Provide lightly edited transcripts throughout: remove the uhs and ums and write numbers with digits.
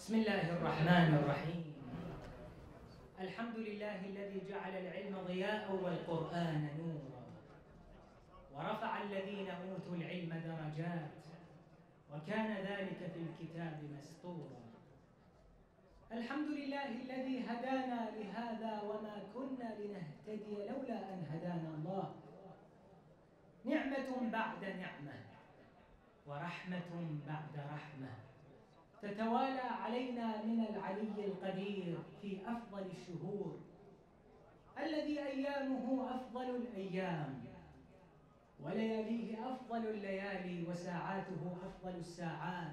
بسم الله الرحمن الرحيم. الحمد لله الذي جعل العلم ضياء والقرآن نورا، ورفع الذين أوتوا العلم درجات، وكان ذلك في الكتاب مسطورا. الحمد لله الذي هدانا لهذا وما كنا لنهتدي لولا أن هدانا الله. نعمة بعد نعمة ورحمة بعد رحمة تتوالى علينا من العلي القدير في أفضل الشهور، الذي أيامه أفضل الأيام ولياليه أفضل الليالي وساعاته أفضل الساعات.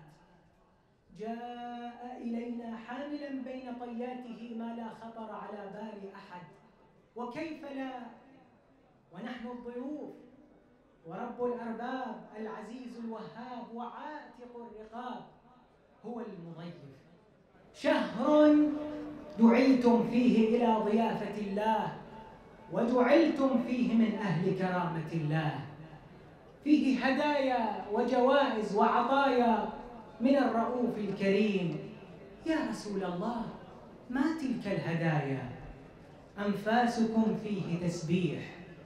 جاء إلينا حاملا بين طياته ما لا خطر على بال أحد، وكيف لا ونحن الضيوف، ورب الأرباب العزيز الوهاب وعاتق الرقاب هو المضيف. شهر دعيتم فيه إلى ضيافة الله وجعلتم فيه من أهل كرامة الله، فيه هدايا وجوائز وعطايا من الرؤوف الكريم. يا رسول الله، ما تلك الهدايا؟ أنفاسكم فيه تسبيح،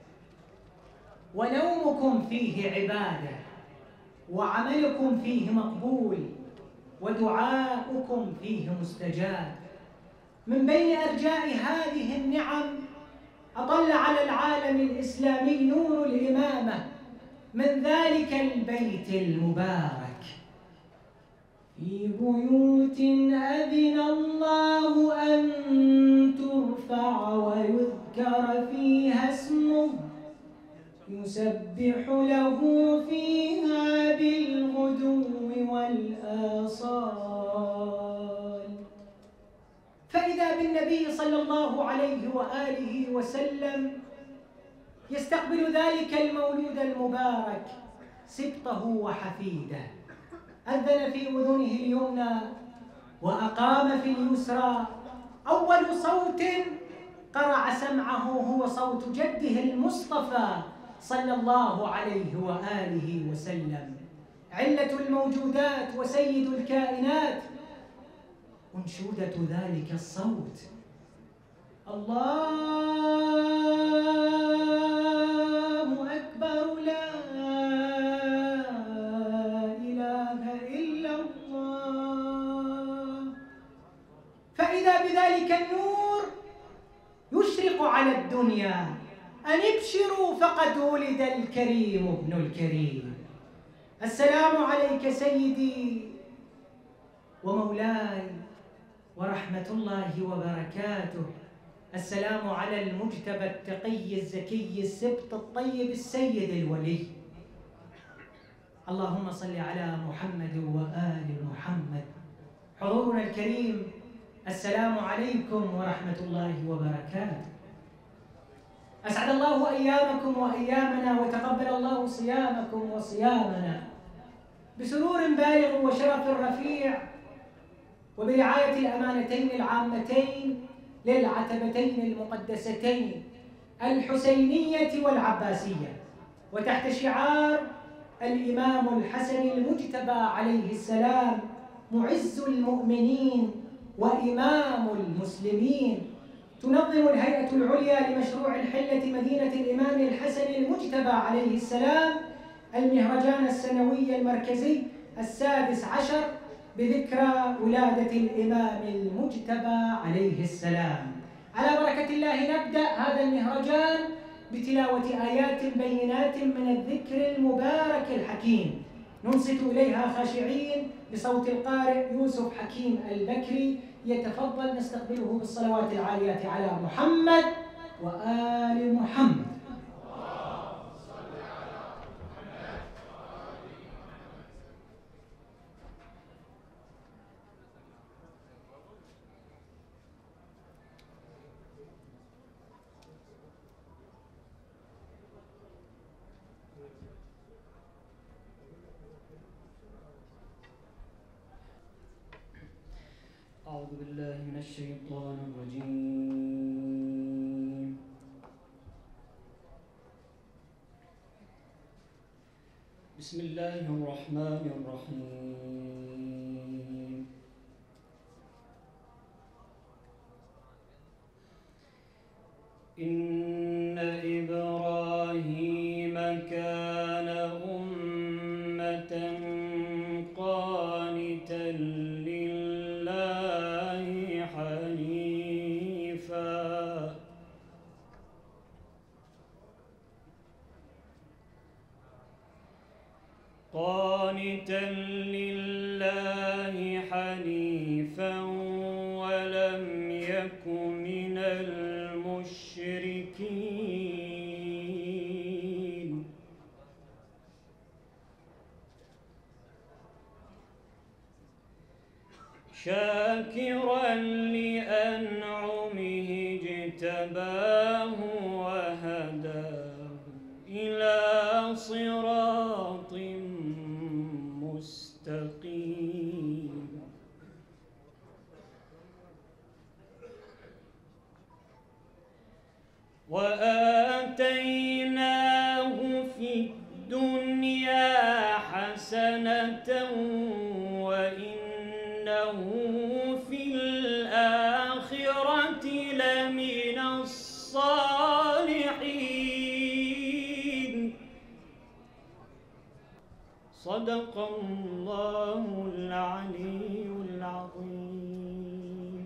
ونومكم فيه عبادة، وعملكم فيه مقبول، ودعاؤكم فيه مستجاب. من بين أرجاء هذه النعم أطل على العالم الإسلامي نور الإمامة من ذلك البيت المبارك: في بيوت أذن الله أن ترفع ويذكر فيها اسمه يسبح له فيها بالغدو والآصال. فإذا بالنبي صلى الله عليه وآله وسلم يستقبل ذلك المولود المبارك سبطه وحفيده، أذن في أذنه اليمنى وأقام في اليسرى. أول صوت قرع سمعه هو صوت جده المصطفى صلى الله عليه وآله وسلم، علة الموجودات وسيد الكائنات. أنشودة ذلك الصوت: الله أكبر، لا إله إلا الله. فإذا بذلك النور يشرق على الدنيا: أن ابشروا فقد ولد الكريم ابن الكريم. السلام عليك سيدي ومولاي ورحمة الله وبركاته. السلام على المجتبى التقي الزكي السبط الطيب السيد الولي. اللهم صل على محمد وآل محمد. حضورنا الكريم، السلام عليكم ورحمة الله وبركاته. أسعد الله أيامكم وأيامنا، وتقبل الله صيامكم وصيامنا بسرور بالغ وشرف رفيع، وبرعاية الأمانتين العامتين للعتبتين المقدستين الحسينية والعباسية، وتحت شعار الإمام الحسن المجتبى عليه السلام معز المؤمنين وإمام المسلمين، تنظم الهيئة العليا لمشروع الحلة مدينة الإمام الحسن المجتبى عليه السلام المهرجان السنوي المركزي 16 بذكرى ولادة الإمام المجتبى عليه السلام. على بركة الله نبدأ هذا المهرجان بتلاوة آيات بينات من الذكر المبارك الحكيم، ننصت إليها خاشعين بصوت القارئ يوسف حكيم البكري. يتفضل نستقبله بالصلوات العاليات على محمد وآل محمد. أعوذ بالله من الشيطان الرجيم. بسم الله الرحمن الرحيم. حنيفا ولم يك من المشركين شاكرا لأنعمه اجتباه وهداه إلى صراط مستقيم وآتيناه في الدنيا حسنة وإنه في الآخرة لمن الصالحين. صدق الله العلي العظيم.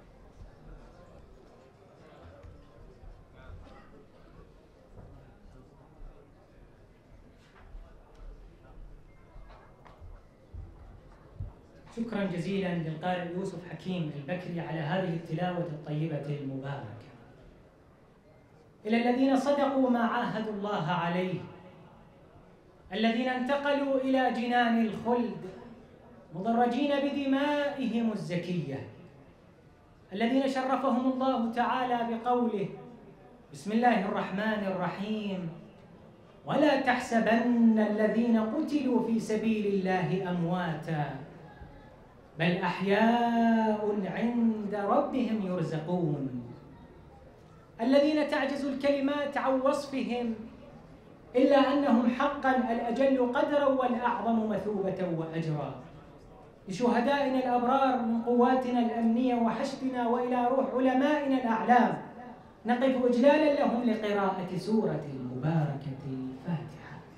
شكرا جزيلا للقارئ يوسف حكيم البكري على هذه التلاوة الطيبة المباركة. إلى الذين صدقوا ما عاهدوا الله عليه، الذين انتقلوا إلى جنان الخلد مضرجين بدمائهم الزكية، الذين شرفهم الله تعالى بقوله: بسم الله الرحمن الرحيم: ولا تحسبن الذين قتلوا في سبيل الله أمواتا بل أحياء عند ربهم يرزقون، الذين تعجز الكلمات عن وصفهم إلا أنهم حقا الأجل قدرا والأعظم مثوبة وأجرا. لشهدائنا الأبرار من قواتنا الأمنية وحشدنا وإلى روح علمائنا الأعلام نقف إجلالا لهم لقراءة سورة المباركة الفاتحة.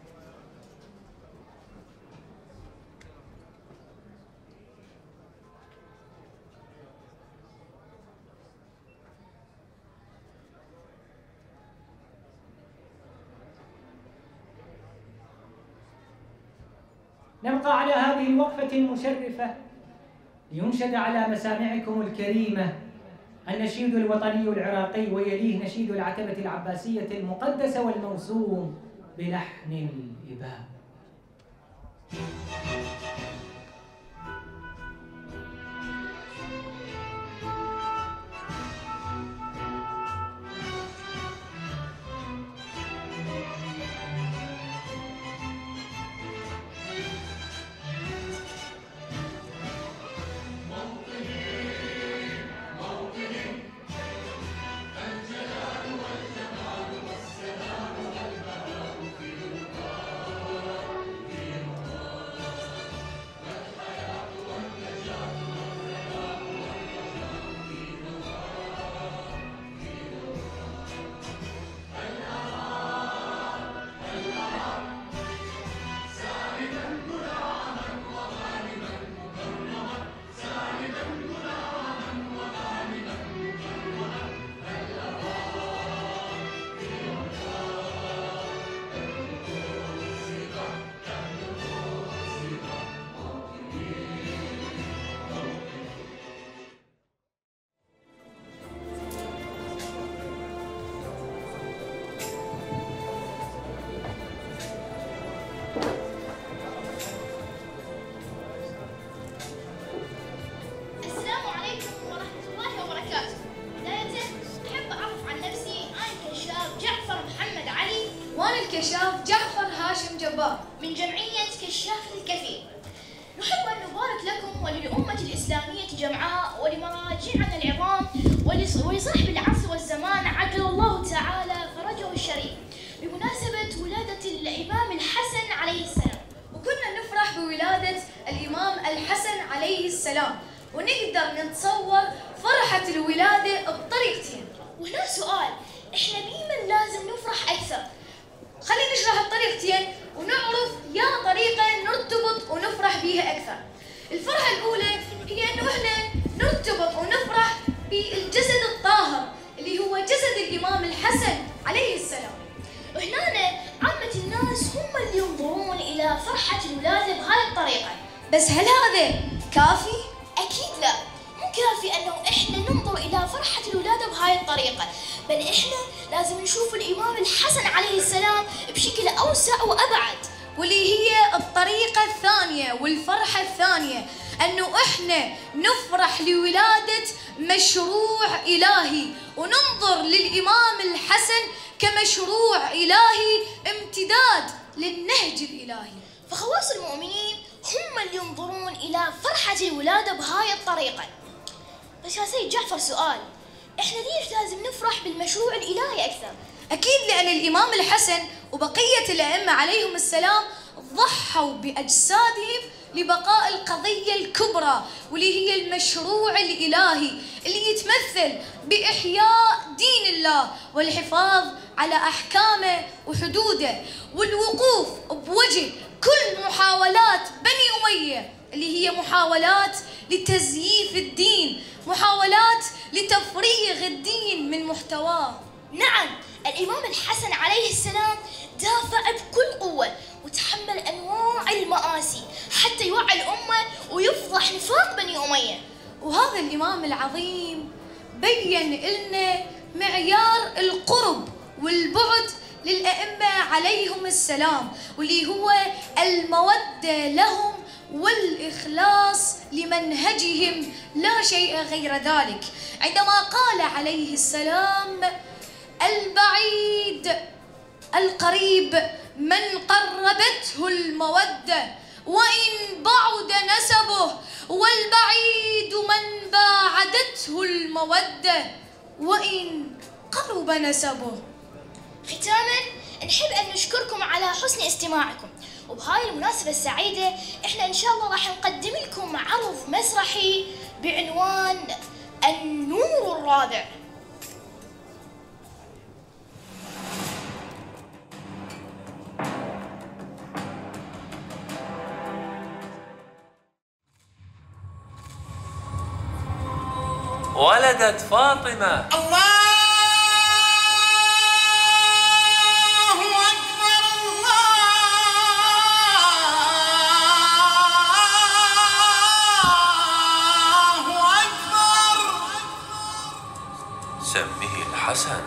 نبقى على هذه الوقفة المشرفة لينشد على مسامعكم الكريمة النشيد الوطني العراقي، ويليه نشيد العتبة العباسية المقدسة والموسوم بلحن الإباء. الكشاف جعفر هاشم جبار من جمعية كشاف الكفيل. نحب أن نبارك لكم وللأمة الإسلامية جمعاء ولمراجعنا العظام ولصاحب العصر والزمان عجل الله تعالى فرجه الشريف بمناسبة ولادة الإمام الحسن عليه السلام. وكنا نفرح بولادة الإمام الحسن عليه السلام ونقدر نتصور فرحة الولادة بطريقتين. وهنا سؤال، إحنا بيمن لازم نفرح أكثر؟ خلينا نشرح الطريقتين ونعرف يا طريقة نرتبط ونفرح بيها أكثر. الفرحة الأولى هي إنه إحنا نرتبط ونفرح بالجسد الطاهر اللي هو جسد الإمام الحسن عليه السلام. وهنا عامة الناس هم اللي ينظرون إلى فرحة الولادة بهذه الطريقة. بس هل هذا كافي؟ أكيد لا، الطريقة، بل إحنا لازم نشوف الإمام الحسن عليه السلام بشكل أوسع وأبعد، واللي هي الطريقة الثانية والفرحة الثانية، أنه إحنا نفرح لولادة مشروع إلهي وننظر للإمام الحسن كمشروع إلهي امتداد للنهج الإلهي. فخواص المؤمنين هم اللي ينظرون إلى فرحة الولادة بهاي الطريقة. بس يا سيد جعفر سؤال، إحنا ليش لازم نفرح بالمشروع الإلهي أكثر؟ أكيد لأن الإمام الحسن وبقية الأئمة عليهم السلام ضحوا بأجسادهم لبقاء القضية الكبرى، واللي هي المشروع الإلهي اللي يتمثل بإحياء دين الله والحفاظ على أحكامه وحدوده، والوقوف بوجه كل محاولات بني أمية اللي هي محاولات لتزييف الدين، محاولات لتفريغ الدين من محتواه. نعم، الإمام الحسن عليه السلام دافع بكل قوة وتحمل أنواع المآسي حتى يوعي الأمة ويفضح نفاق بني أمية. وهذا الإمام العظيم بين لنا معيار القرب والبعد للأئمة عليهم السلام، واللي هو المودة لهم والإخلاص لمنهجهم لا شيء غير ذلك، عندما قال عليه السلام: البعيد القريب من قربته المودة وإن بعد نسبه، والبعيد من باعدته المودة وإن قرب نسبه. ختاما نحب أن نشكركم على حسن استماعكم، وبهاي المناسبة السعيدة إحنا إن شاء الله راح نقدم لكم عرض مسرحي بعنوان النور الرابع. ولدت فاطمة. الله أكبر، الله أكبر. سميه الحسن.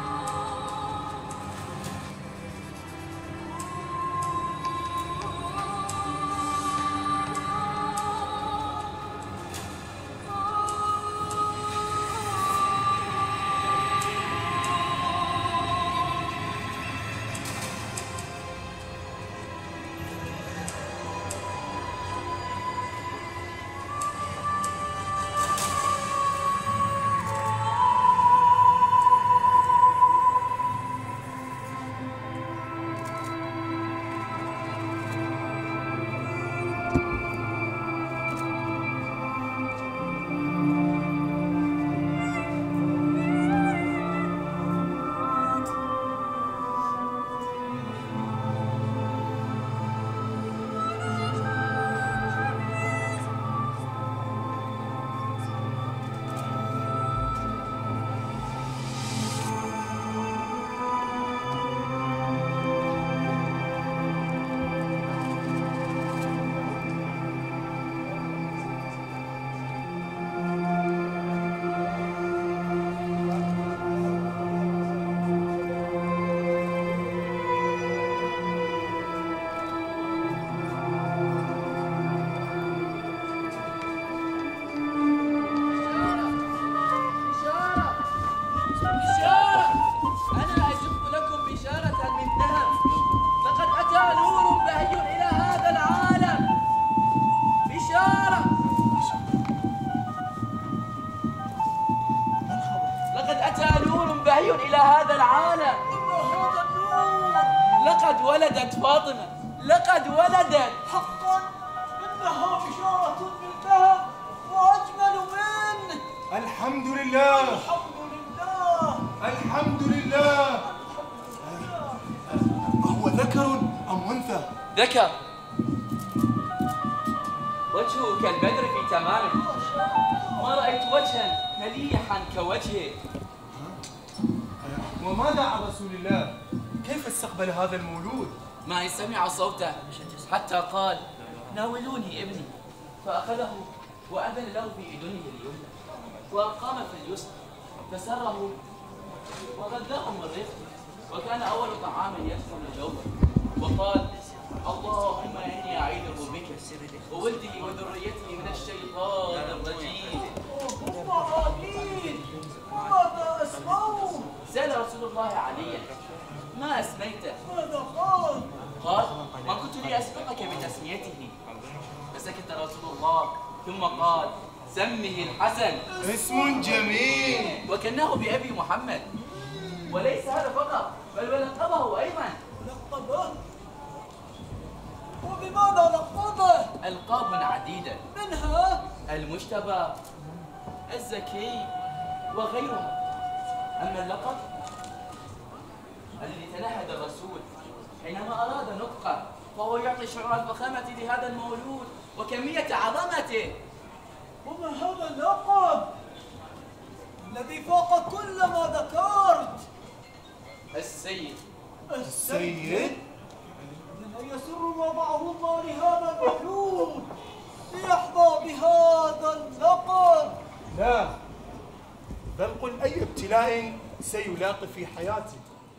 إلى هذا العالم. لقد ولدت فاطمة، لقد ولدت. حقا إنها بشارة من ذهب وأجمل منه. الحمد لله، الحمد لله، الحمد لله. أهو ذكر أم أنثى؟ ذكر، وجهه كالبدر في تمامه، ما رأيت وجها مليحا كوجهه. وماذا عن رسول الله؟ كيف استقبل هذا المولود؟ ما سمع صوته حتى قال: ناولوني ابني، فأخذه وأذن له في أذنه اليمنى وأقام في اليسرى، فسره وغذاهم الرزق، وكان أول طعام يدخل جوفه، وقال: اللهم إني أعيذه بك وولده وذريته من الشيطان الرجيم. ماذا أسمعوا؟ سأل رسول الله عليا: ما أسميته؟ ماذا قال؟ قال: ما كنت لأسبقك بتسميته. فسكت رسول الله ثم قال: سمه الحسن. اسم جميل. وكناه بأبي محمد. وليس هذا فقط، بل ولقبه أيضا. لقبه؟ وبماذا لقبه؟ ألقاب عديدة، منها المجتبى، الزكي، وغيرها. أما اللقب الذي تنهد الرسول حينما أراد نطقه، فهو يعطي شعور الفخامة لهذا المولود وكمية عظمته. وما هذا اللقب الذي فوق كل ما ذكرت؟ السيد. السيد؟ إنه يسر وضعه الله لهذا المولود ليحظى بهذا اللقب. لا، بل قل أي ابتلاء سيلاقي في حياتي.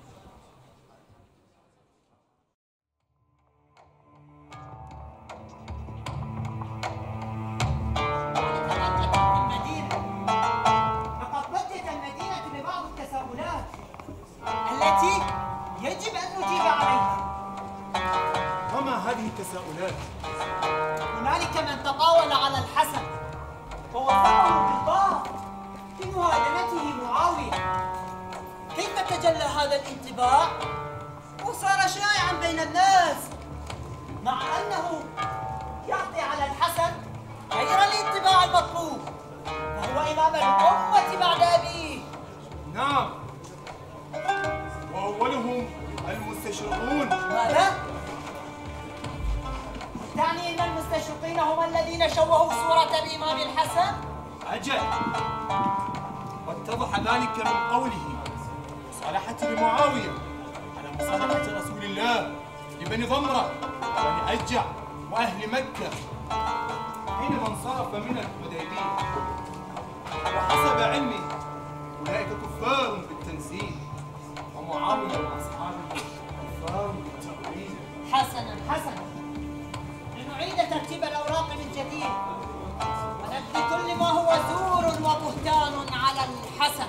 لقد بدت المدينة ببعض التساؤلات التي يجب أن نجيب عليها. وما هذه التساؤلات؟ هنالك من تطاول على الحسن ووصفه بالبعض في مهادنته معاوية. كيف تجلى هذا الانطباع وصار شائعا بين الناس، مع أنه يعطي على الحسن غير الانطباع المطلوب، فهو إمام الأمة بعد أبيه. نعم، وأولهم المستشرقون. ماذا؟ تعني أن المستشرقين هم الذين شوهوا صورة الإمام الحسن؟ أجل، واتضح ذلك من قوله مصالحة لمعاوية على مصالحة رسول الله لبني ضمرة وبني أجع وأهل مكة حينما انصرف من الحديبية. وحسب علمي أولئك كفار بالتنزيل، ومعاوية وأصحابه كفار بالتأويل. حسنا حسنا، لنعيد ترتيب الأوراق من جديد ونبذي كل ما هو زور وبهتان على الحسن.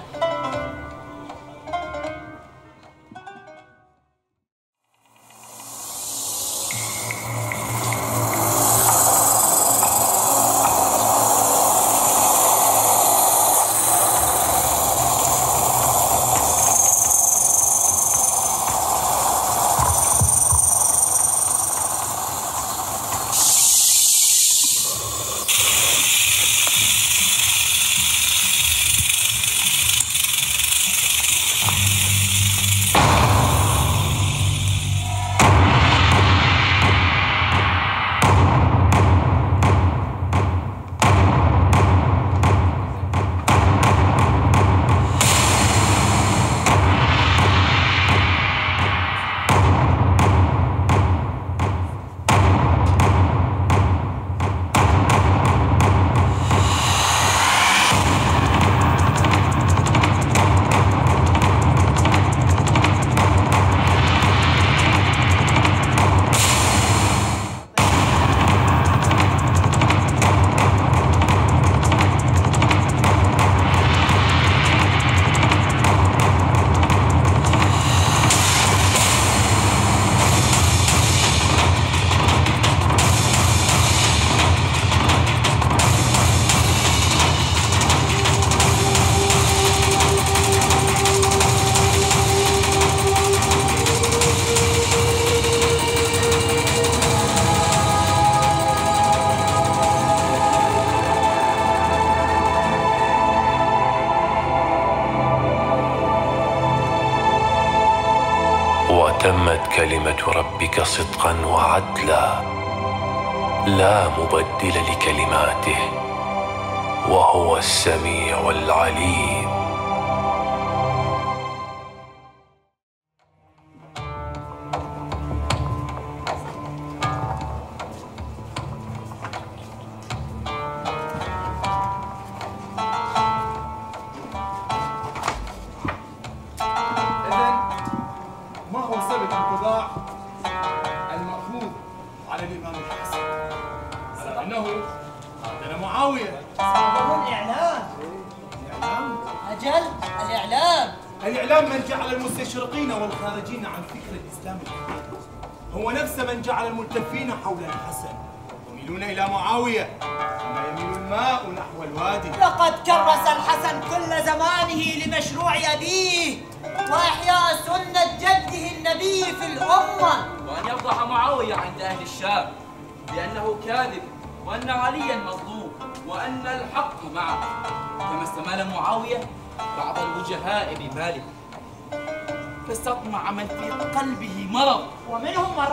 وتمت كلمة ربك صدقا وعدلا لا مبدل لكلماته وهو السميع العليم. أجل الإعلام. الإعلام من جعل المستشرقين والخارجين عن فكر الإسلام الحقيقي هو نفس من جعل الملتفين حول الحسن يميلون إلى معاوية كما يميل الماء نحو الوادي. لقد كرس الحسن كل زمانه لمشروع أبيه وإحياء سنة جده النبي في الأمة، وأن يفضح معاوية عند أهل الشام بأنه كاذب وأن عليا مظلوم وأن الحق معه، كما استمال معاوية بعض الوجهاء بماله فاستطمع من في قلبه مرض، ومنهم من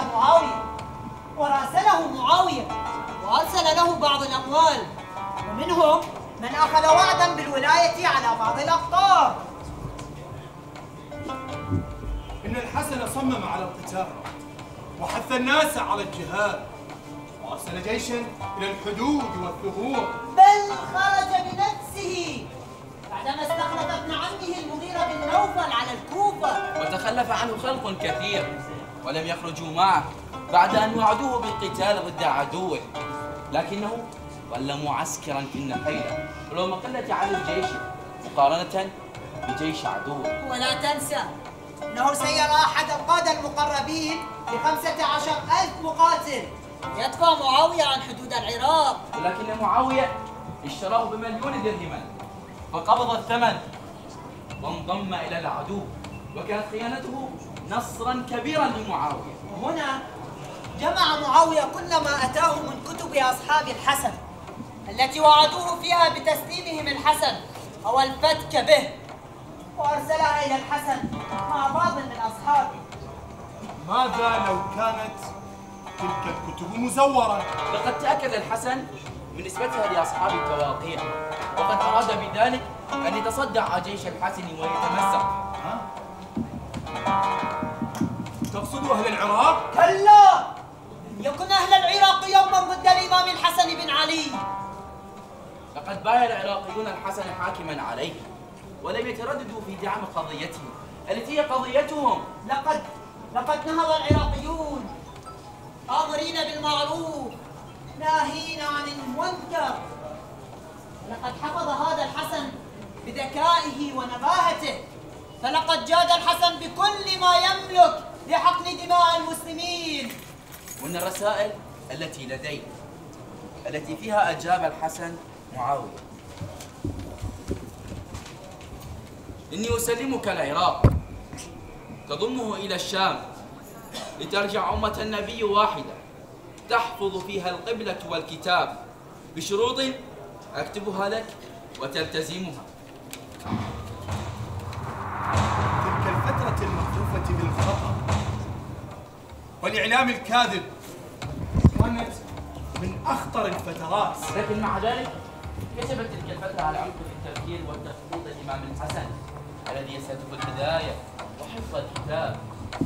راسله معاوية وأرسل له بعض الأموال، ومنهم من أخذ وعدا بالولاية على بعض الأقطار. إن الحسن صمم على القتال وحث الناس على الجهاد وأرسل جيشا إلى الحدود والثغور، بل خرج بنفسه بعدما استخلف ابن عمه المغيرة بن نوفل على الكوفة، وتخلف عنه خلق كثير ولم يخرجوا معه بعد أن وعدوه بالقتال ضد عدوه، لكنه ظل معسكرا في النخيلة ولو مقلة عدد جيشه مقارنة بجيش عدوه. ولا تنسى أنه سير أحد القادة المقربين ب15,000 مقاتل يدفع معاوية عن حدود العراق، ولكن معاوية اشتراه ب1,000,000 درهما فقبض الثمن وانضم إلى العدو، وكانت خيانته نصرا كبيرا لمعاوية. وهنا جمع معاوية كل ما أتاه من كتب أصحاب الحسن التي وعدوه فيها بتسليمهم الحسن أو الفتك به، وأرسلها إلى الحسن مع بعض من أصحابه. ماذا لو كانت تلك الكتب مزورة؟ لقد تأكد الحسن من نسبتها لأصحاب التواقيع، وقد أراد بذلك أن يتصدع جيش الحسن ويتمزق. تقصد أهل العراق؟ كلا، لم يكن أهل العراق يوما ضد الإمام الحسن بن علي. لقد بايع العراقيون الحسن حاكما عليه ولم يترددوا في دعم قضيتهم التي هي قضيتهم. لقد نهض العراقيون آمرين بالمعروف ناهين عن المنكر، ولقد حفظ هذا الحسن بذكائه ونباهته، فلقد جاد الحسن بكل ما يملك لحقن دماء المسلمين. وإن الرسائل التي لدي التي فيها أجاب الحسن معاوية: إني أسلمك العراق تضمه إلى الشام لترجع أمة النبي واحدة تحفظ فيها القبلة والكتاب بشروط أكتبها لك وتلتزمها. تلك الفترة المخلوفة بالخطأ والإعلام الكاذب كانت من أخطر الفترات، لكن مع ذلك كشفت تلك الفترة على عمق في التفكير والتخطيط الإمام الحسن الذي يستهدف الهداية وحفظ الكتاب.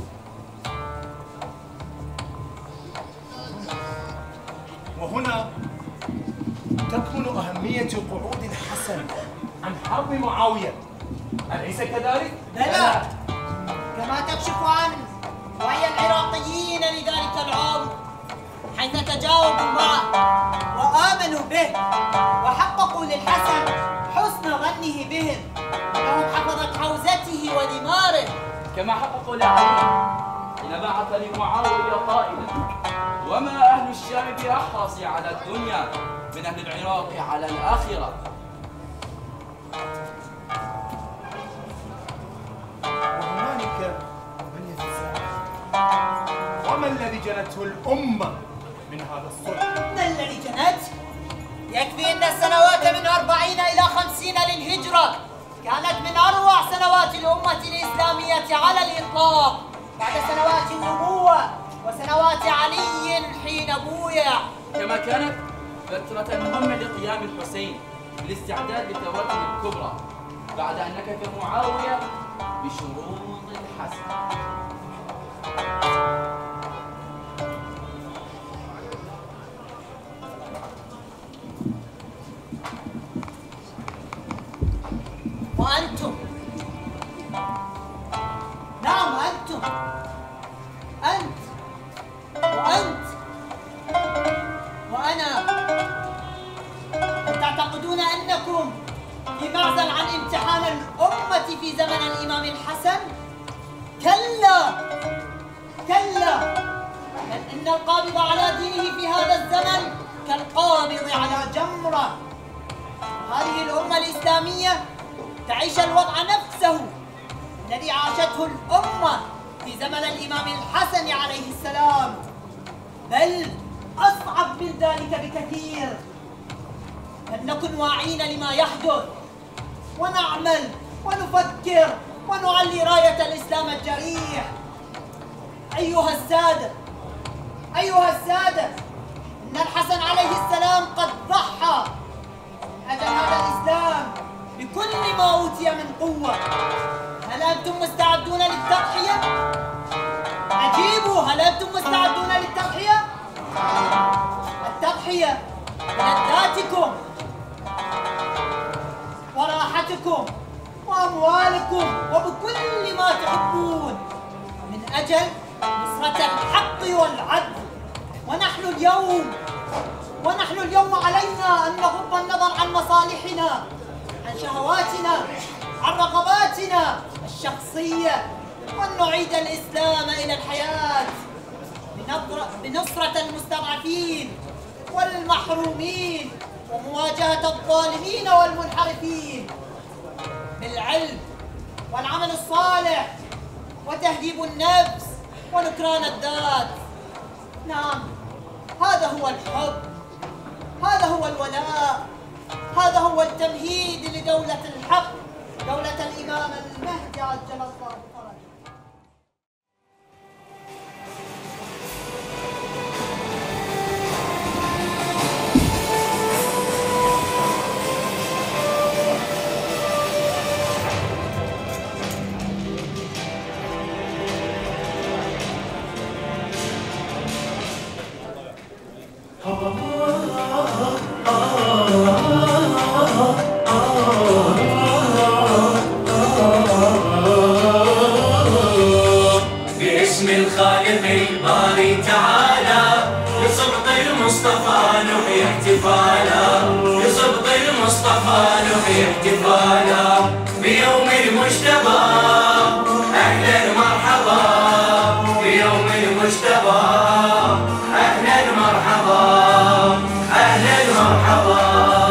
وهنا تكمن أهمية قعود الحسن عن حرب معاوية، أليس كذلك؟ بلى، كما تكشف عن وعي العراقيين لذلك العام حيث تجاوبوا معه وآمنوا به وحققوا للحسن حسن ظنه بهم أنهم حفظت حوزته ودماره، كما حققوا لعلي حين بعث لمعاوية قائلا: وما أهل الشام بأحرص على الدنيا من أهل العراق على الآخرة. وهنالك من يتساءل: وما الذي جنته الأمة من هذا الصلح؟ ما الذي جنت؟ يكفي أن السنوات من 40 إلى 50 للهجرة كانت من أروع سنوات الأمة الإسلامية على الإطلاق بعد سنوات النبوة وسنوات علي حين بويع، كما كانت فترة مهمة لقيام الحسين بالاستعداد لثورته الكبرى بعد أن نكث معاوية بشروط الحسن. وأنتم، نعم أنتم، أنت وأنت وأنا، هل تعتقدون أنكم في معزل عن امتحانات يأتي في زمن الإمام الحسن؟ كلا كلا، بل إن القابض على دينه في هذا الزمن كالقابض على جمرة. هذه الأمة الإسلامية تعيش الوضع نفسه الذي عاشته الأمة في زمن الإمام الحسن عليه السلام، بل أصعب من ذلك بكثير. فلنكن واعين لما يحدث ونعمل ونفكر ونعلي راية الإسلام الجريح. أيها السادة، إن الحسن عليه السلام قد ضحى من أجل هذا الإسلام بكل ما أوتي من قوة. هل أنتم مستعدون للتضحية؟ أجيبوا، هل أنتم مستعدون للتضحية؟ التضحية بلذاتكم وراحتكم وأموالكم وبكل ما تحبون من أجل نصرة الحق والعدل. ونحن اليوم علينا أن نغض النظر عن مصالحنا، عن شهواتنا، عن رغباتنا الشخصية، وأن نعيد الإسلام إلى الحياة بنصرة المستضعفين والمحرومين ومواجهة الظالمين والمنحرفين بالعلم والعمل الصالح وتهذيب النفس ونكران الذات. نعم، هذا هو الحب، هذا هو الولاء، هذا هو التمهيد لدولة الحق، دولة الإمام المهدي عجل الله فرجه. باسم الخالق الباري تعالى لصبط المصطفى نحيي احتفالا، لصبط المصطفى نحيي احتفالا بيوم المجتبى. أهلا مرحبا بيوم المجتبى، أهلا مرحبا أهلا مرحبا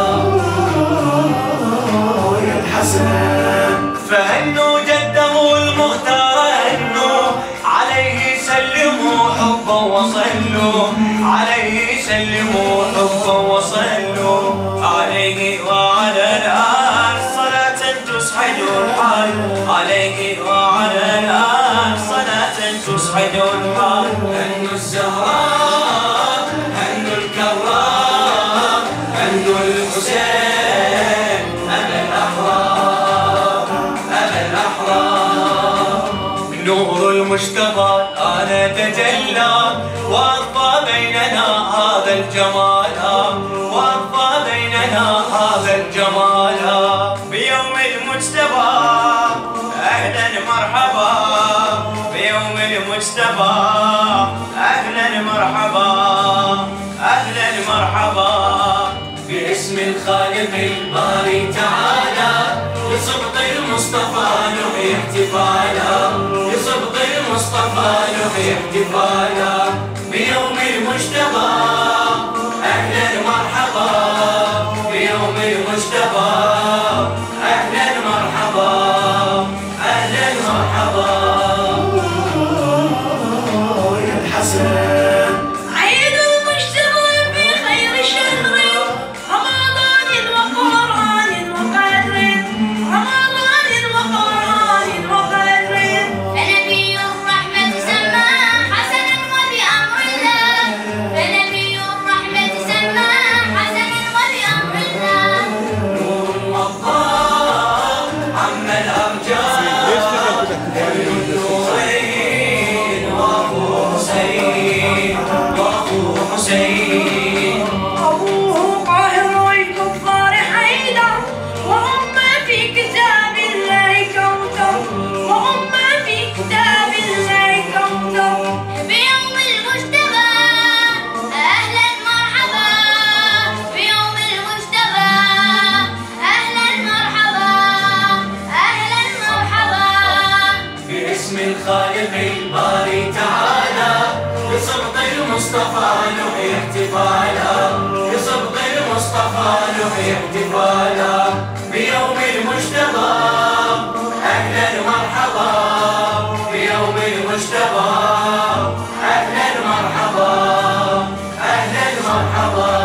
يا الحسن. فهنوا جده المختار، هنوا عليه سلموا حبا وصلوا، عليه سلموا حبا وصلوا، عليه وعلى الآل صلاة تسعد الحال، عليه وعلى الآل صلاة تسعد الحال. هنوا الزهراء هنوا الكرام هنوا الحسين أبا الأحرار أبا الأحرار. نور المجتبى أنا تجلى وأضفى بيننا هذا الجمال، وأضفى بيننا هذا الجمال بيوم المجتبى. أهلا مرحبا بيوم المجتبى، أهلا مرحبا أهلا مرحبا باسم الخالق الباري تعالى لصبط المصطفى نحيي احتفالا، لصبط المصطفى نحيي احتفالا بيوم المجتبى. أهلا مرحبا بيوم المجتبى، أهلا مرحبا أهلا مرحبا يا الحسن. فنبي الرحمة سمى حسنا وبأمر الله، فنبي الخالق الباري تعالى لصبط المصطفى نحيي احتفالا لصبط المصطفى نحيي احتفالا بيوم المجتبى أهلا مرحبا بيوم المجتبى أهلا مرحبا أهلا مرحبا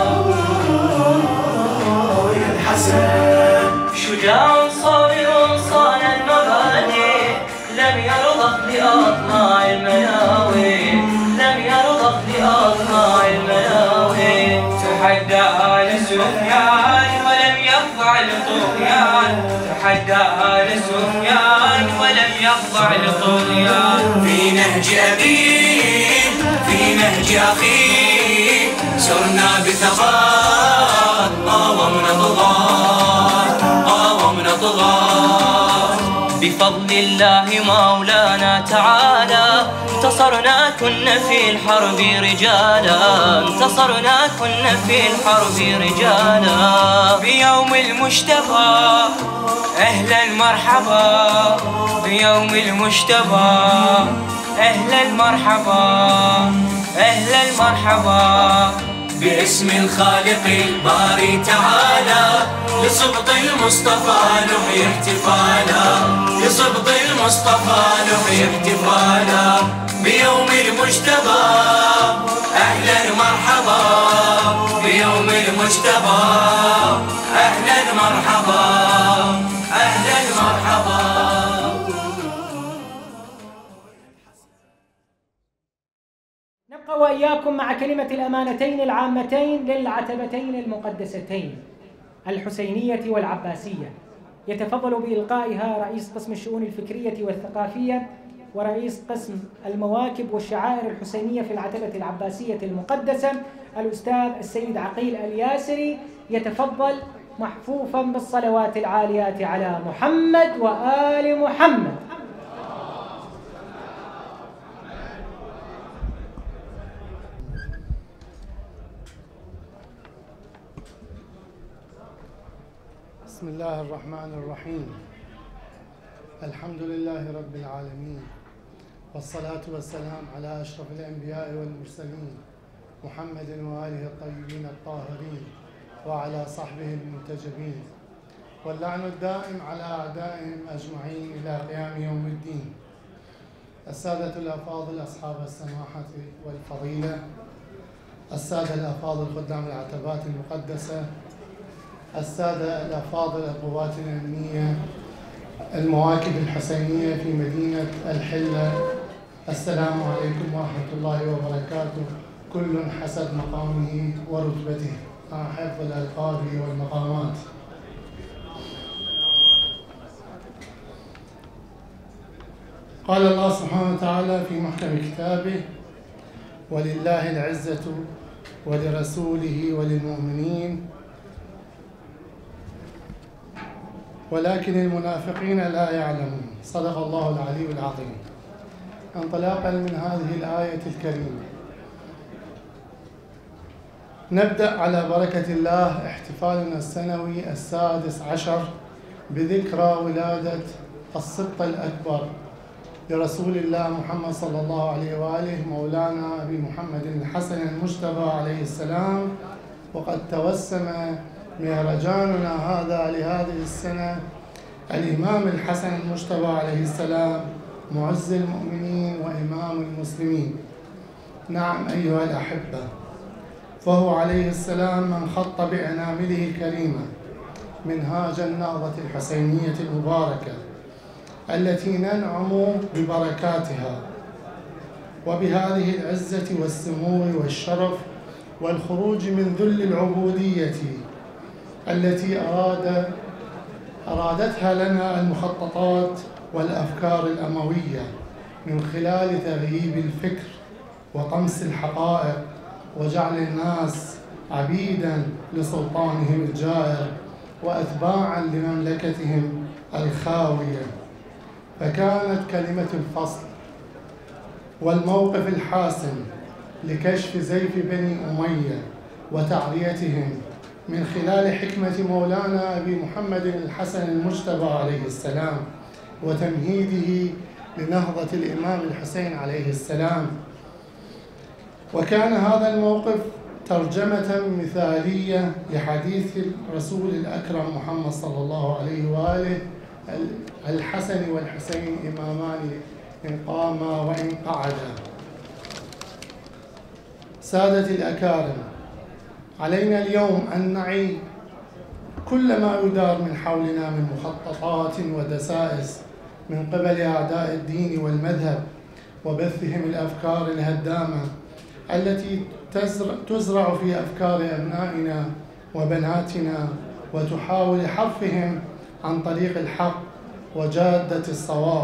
يا الحسن شجاع صابر صان المبادئ لم يرضخ لأطماع المناوي لم يرضخ لأطماع المناوي تحدى آل سفيان ولم يخضع للطغيان تحدى آل سفيان ولم يخضع للطغيان في نهج أبيه في نهج أخيه سرنا بثبات قاومنا طغاة قاومنا طغاة بفضل الله مولانا تعالى انتصرنا كنا في الحرب رجالا انتصرنا كنا في الحرب رجالا بيوم المجتبى أهلا مرحبا بيوم المجتبى أهلا مرحبا أهلا مرحبا باسم الخالق الباري تعالى لصبط المصطفى نحيي احتفالا لصبط المصطفى نحيي احتفالا بيوم المجتبى أهلا مرحبا بيوم المجتبى أهلا مرحبا أهلا مرحبا نبقى وإياكم مع كلمة الأمانتين العامتين للعتبتين المقدستين الحسينية والعباسية. يتفضل بإلقائها رئيس قسم الشؤون الفكرية والثقافية ورئيس قسم المواكب والشعائر الحسينية في العتبة العباسية المقدسة الأستاذ السيد عقيل الياسري. يتفضل محفوفا بالصلوات العاليات على محمد وآل محمد. بسم الله الرحمن الرحيم. الحمد لله رب العالمين والصلاة والسلام على أشرف الأنبياء والمرسلين محمد وآله الطيبين الطاهرين وعلى صحبه المنتجبين واللعن الدائم على أعدائهم أجمعين إلى قيام يوم الدين. السادة الأفاضل أصحاب السماحة والفضيلة، السادة الأفاضل خدام العتبات المقدسة، السادة الأفاضل القوات الأمنية، المواكب الحسينية في مدينة الحلة، السلام عليكم ورحمة الله وبركاته. كل حسب مقامه ورتبته مع حفظ الألقاب والمقامات. قال الله سبحانه وتعالى في محكم كتابه: ولله العزة ولرسوله وللمؤمنين ولكن المنافقين لا يعلمون. صدق الله العلي العظيم. انطلاقا من هذه الآية الكريمة نبدأ على بركة الله احتفالنا السنوي السادس عشر بذكرى ولادة السبط الأكبر لرسول الله محمد صلى الله عليه وآله مولانا أبي محمد الحسن المجتبى عليه السلام. وقد توسم مهرجاننا هذا لهذه السنة الإمام الحسن المجتبى عليه السلام معز المؤمنين وإمام المسلمين. نعم أيها الأحبة، فهو عليه السلام من خط بأنامله الكريمة منهاج النهضة الحسينية المباركة التي ننعم ببركاتها وبهذه العزة والسمو والشرف والخروج من ذل العبودية التي أرادتها لنا المخططات والأفكار الأموية من خلال تغييب الفكر وطمس الحقائق وجعل الناس عبيداً لسلطانهم الجائر وأتباعاً لمملكتهم الخاوية. فكانت كلمة الفصل والموقف الحاسم لكشف زيف بني أمية وتعريتهم من خلال حكمة مولانا أبي محمد الحسن المجتبى عليه السلام وتمهيده لنهضة الإمام الحسين عليه السلام. وكان هذا الموقف ترجمة مثالية لحديث الرسول الأكرم محمد صلى الله عليه وآله: الحسن والحسين إمامان إن قاما وإن قعدا. سادتي الأكارم، علينا اليوم أن نعي كل ما يدار من حولنا من مخططات ودسائس من قبل أعداء الدين والمذهب، وبثهم الأفكار الهدامة التي تزرع في أفكار أبنائنا وبناتنا، وتحاول حرفهم عن طريق الحق وجادة الصواب،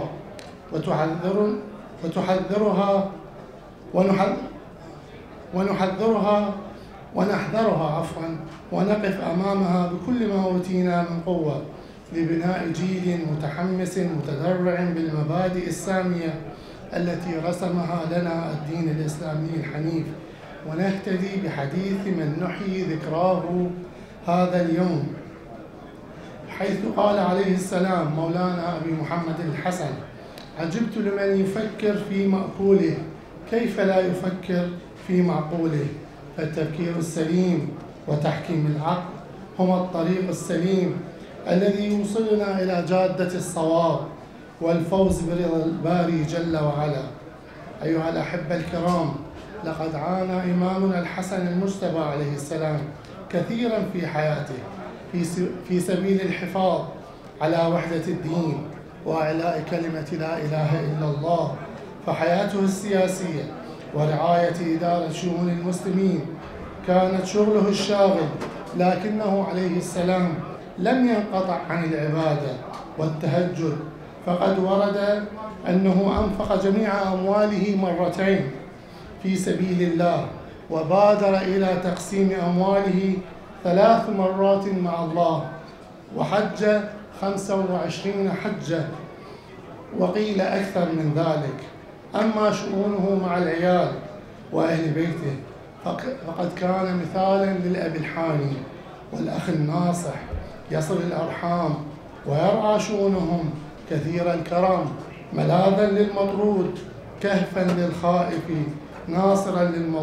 ونحذرها ونقف أمامها بكل ما أوتينا من قوة لبناء جيل متحمس متذرع بالمبادئ السامية التي رسمها لنا الدين الإسلامي الحنيف، ونهتدي بحديث من نحيي ذكراه هذا اليوم، حيث قال عليه السلام مولانا أبي محمد الحسن: عجبت لمن يفكر في مأكوله كيف لا يفكر في معقوله. فالتفكير السليم وتحكيم العقل هما الطريق السليم الذي يوصلنا إلى جادة الصواب والفوز برضا الباري جل وعلا. أيها الأحبة الكرام، لقد عانى إمامنا الحسن المجتبى عليه السلام كثيرا في حياته في سبيل الحفاظ على وحدة الدين وإعلاء كلمة لا إله إلا الله. فحياته السياسية ورعاية إدارة شؤون المسلمين كانت شغله الشاغل، لكنه عليه السلام لم ينقطع عن العبادة والتهجد، فقد ورد أنه أنفق جميع أمواله مرتين في سبيل الله، وبادر إلى تقسيم أمواله 3 مرات مع الله، وحج 25 حجة، وقيل أكثر من ذلك. أما شؤونه مع العيال وأهل بيته فقد كان مثالا للأب الحاني والأخ الناصح، يصل الأرحام ويرعى شؤونهم، كثير الكرم، ملاذا للمطرود، كهفا للخائف، ناصرا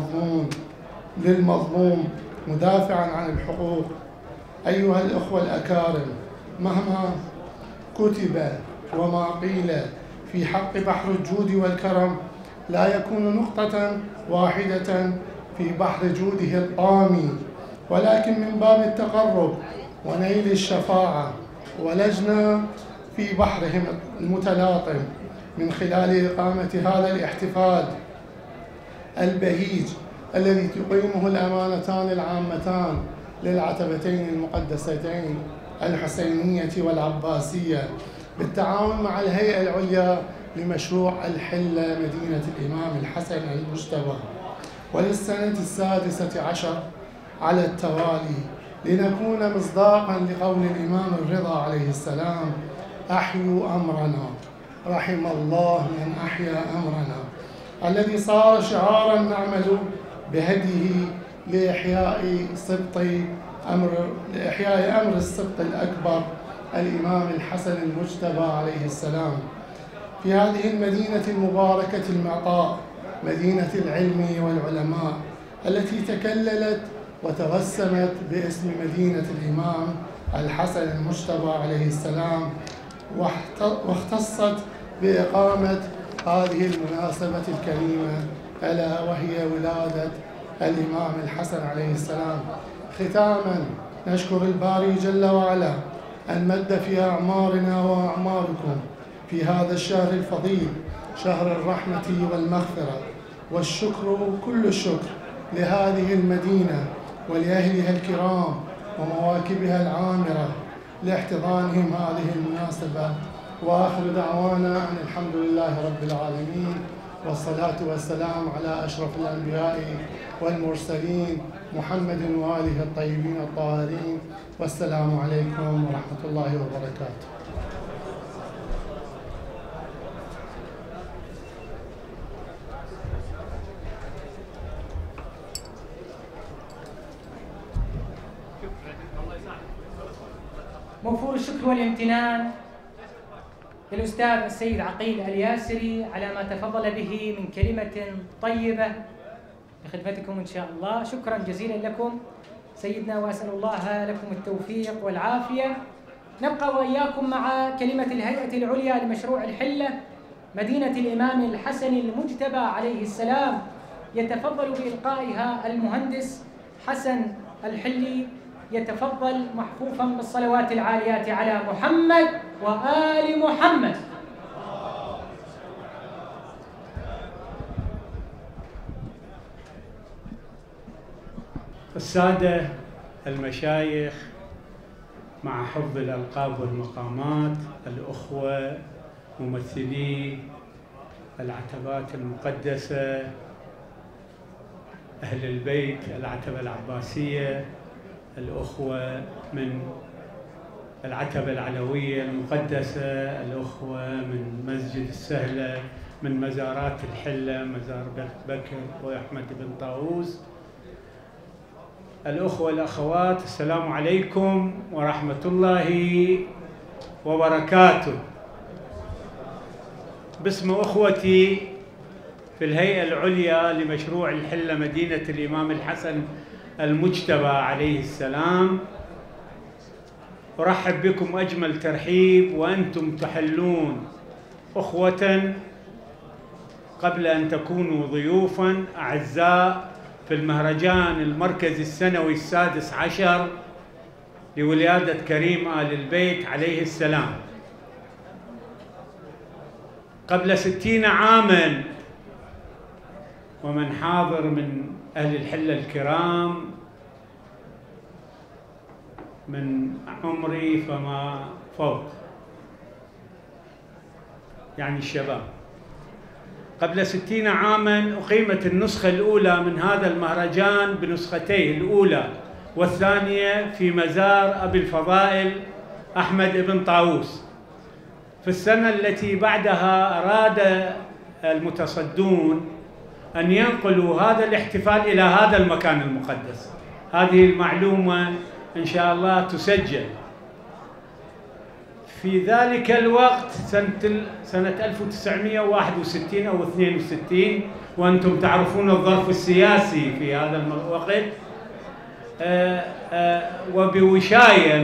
للمظلوم، مدافعا عن الحقوق. أيها الأخوة الأكارم، مهما كتب وما قيل في حق بحر الجود والكرم لا يكون نقطة واحدة في بحر جوده الطامي، ولكن من باب التقرب ونيل الشفاعة ولجنا في بحرهم المتلاطم من خلال إقامة هذا الاحتفال البهيج الذي تقيمه الأمانتان العامتان للعتبتين المقدستين الحسينية والعباسية بالتعاون مع الهيئة العليا لمشروع الحلة مدينة الإمام الحسن المجتبى، وللسنة 16 على التوالي، لنكون مصداقا لقول الإمام الرضا عليه السلام: أحيوا أمرنا، رحم الله من أحيا أمرنا، الذي صار شعارا نعمل بهديه لإحياء أمر السبط الأكبر الإمام الحسن المجتبى عليه السلام في هذه المدينة المباركة المعطاء، مدينة العلم والعلماء، التي تكللت وتوسمت باسم مدينة الإمام الحسن المجتبى عليه السلام، واختصت بإقامة هذه المناسبة الكريمة ألا وهي ولادة الإمام الحسن عليه السلام. ختاما نشكر الباري جل وعلا أن مد في أعمارنا وأعماركم في هذا الشهر الفضيل، شهر الرحمة والمغفرة، والشكر كل الشكر لهذه المدينة ولأهلها الكرام ومواكبها العامرة لاحتضانهم هذه المناسبة. وآخر دعوانا أن الحمد لله رب العالمين، والصلاة والسلام على أشرف الأنبياء والمرسلين محمد وآله الطيبين الطاهرين، والسلام عليكم ورحمة الله وبركاته. موفور الشكر والامتنان للأستاذ السيد عقيل الياسري على ما تفضل به من كلمة طيبة لخدمتكم إن شاء الله. شكرا جزيلا لكم سيدنا، وأسأل الله لكم التوفيق والعافية. نبقى وإياكم مع كلمة الهيئة العليا لمشروع الحلة مدينة الإمام الحسن المجتبى عليه السلام. يتفضل بإلقائها المهندس حسن الحلي. يتفضل محفوفا بالصلوات العاليات على محمد وآل محمد. السادة المشايخ مع حفظ الألقاب والمقامات، الأخوة ممثلي العتبات المقدسة، أهل البيت، العتبة العباسية، الأخوة من العتبة العلوية المقدسة، الأخوة من مسجد السهلة، من مزارات الحلة، مزار بكر وأحمد بن طاووس، الأخوة الأخوات، السلام عليكم ورحمة الله وبركاته. باسم أخوتي في الهيئة العليا لمشروع الحلة مدينة الإمام الحسن المجتبى عليه السلام، أرحب بكم أجمل ترحيب وأنتم تحلون أخوة قبل أن تكونوا ضيوفا أعزاء في المهرجان المركزي السنوي السادس عشر لولادة كريم آل البيت عليه السلام. قبل 60 عاما، ومن حاضر من أهل الحلة الكرام من عمري فما فوق، يعني الشباب، قبل 60 عاما أقيمت النسخة الأولى من هذا المهرجان بنسختيه الأولى والثانية في مزار أبي الفضائل أحمد بن طاووس. في السنة التي بعدها أراد المتصدون أن ينقلوا هذا الاحتفال إلى هذا المكان المقدس. هذه المعلومة إن شاء الله تسجل. في ذلك الوقت سنة 1961 أو 62، وأنتم تعرفون الظرف السياسي في هذا الوقت، وبوشاية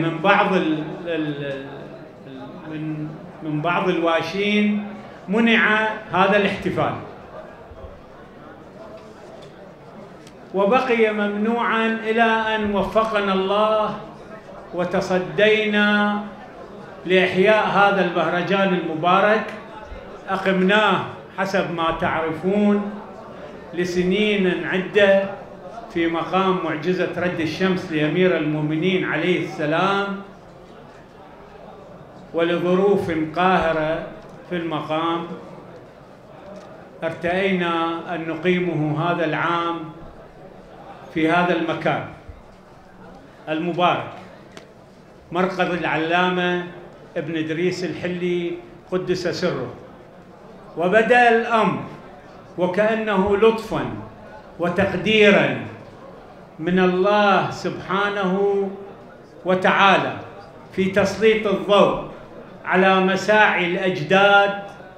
من بعض الواشين منع هذا الاحتفال، وبقي ممنوعا إلى أن وفقنا الله وتصدينا لإحياء هذا المهرجان المبارك. أقمناه حسب ما تعرفون لسنين عدة في مقام معجزة رد الشمس لأمير المؤمنين عليه السلام، ولظروف قاهرة في المقام ارتأينا أن نقيمه هذا العام في هذا المكان المبارك، مرقد العلامة ابن إدريس الحلي قدس سره. وبدأ الأمر وكأنه لطفاً وتقديراً من الله سبحانه وتعالى في تسليط الضوء على مساعي الأجداد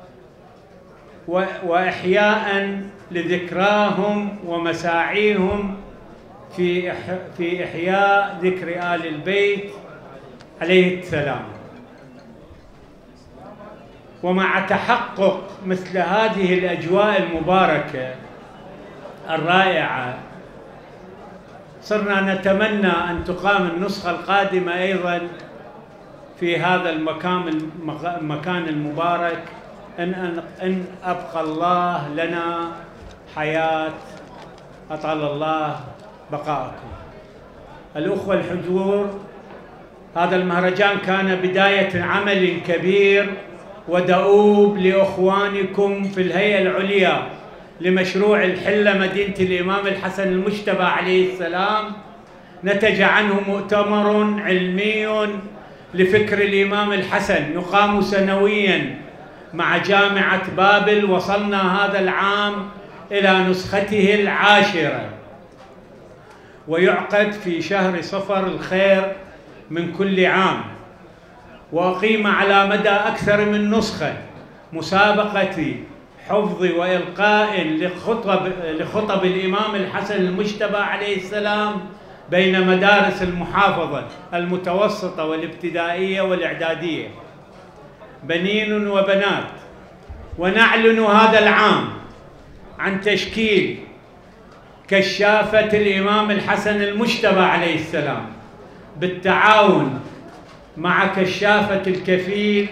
وإحياء لذكراهم ومساعيهم في إحياء ذكر آل البيت عليه السلام. ومع تحقق مثل هذه الأجواء المباركة الرائعة، صرنا نتمنى أن تقام النسخة القادمة أيضا في هذا المكان المبارك، إن أبقى الله لنا حياة، أطال الله بقاءكم. الأخوة الحضور، هذا المهرجان كان بداية عمل كبير ودؤوب لإخوانكم في الهيئة العليا لمشروع الحلة مدينة الإمام الحسن المجتبى عليه السلام. نتج عنه مؤتمر علمي لفكر الإمام الحسن يقام سنوياً مع جامعة بابل. وصلنا هذا العام إلى نسخته العاشرة، ويعقد في شهر صفر الخير من كل عام. وأقيم على مدى أكثر من نسخة مسابقة حفظ وإلقاء لخطب الإمام الحسن المجتبى عليه السلام بين مدارس المحافظة المتوسطة والابتدائية والإعدادية، بنين وبنات. ونعلن هذا العام عن تشكيل كشافة الإمام الحسن المجتبى عليه السلام بالتعاون مع كشافة الكفيل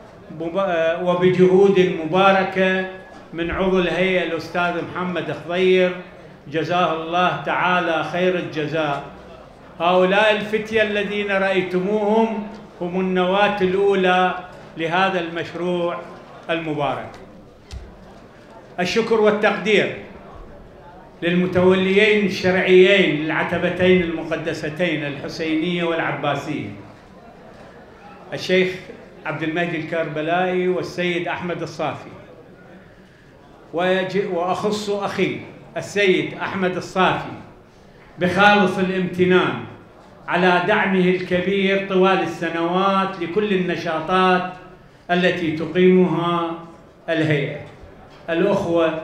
وبجهود مباركة من عضو الهيئة الأستاذ محمد خضير جزاه الله تعالى خير الجزاء. هؤلاء الفتية الذين رأيتموهم هم النواة الأولى لهذا المشروع المبارك. الشكر والتقدير للمتوليين الشرعيين للعتبتين المقدستين الحسينية والعباسية، الشيخ عبد المهدي الكربلائي والسيد أحمد الصافي، وأخص أخي السيد أحمد الصافي بخالص الامتنان على دعمه الكبير طوال السنوات لكل النشاطات التي تقيمها الهيئة. الأخوة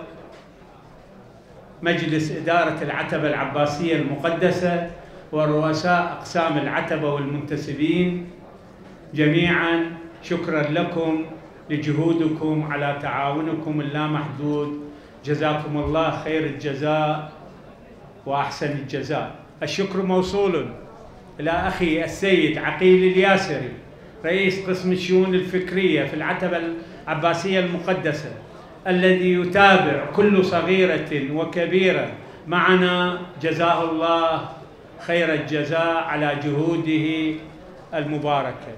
مجلس إدارة العتبة العباسية المقدسة ورؤساء أقسام العتبة والمنتسبين جميعا، شكرا لكم لجهودكم على تعاونكم اللامحدود، جزاكم الله خير الجزاء وأحسن الجزاء. الشكر موصول إلى أخي السيد عقيل الياسري رئيس قسم الشؤون الفكرية في العتبة العباسية المقدسة، الذي يتابع كل صغيرة وكبيرة معنا، جزاه الله خير الجزاء على جهوده المباركة.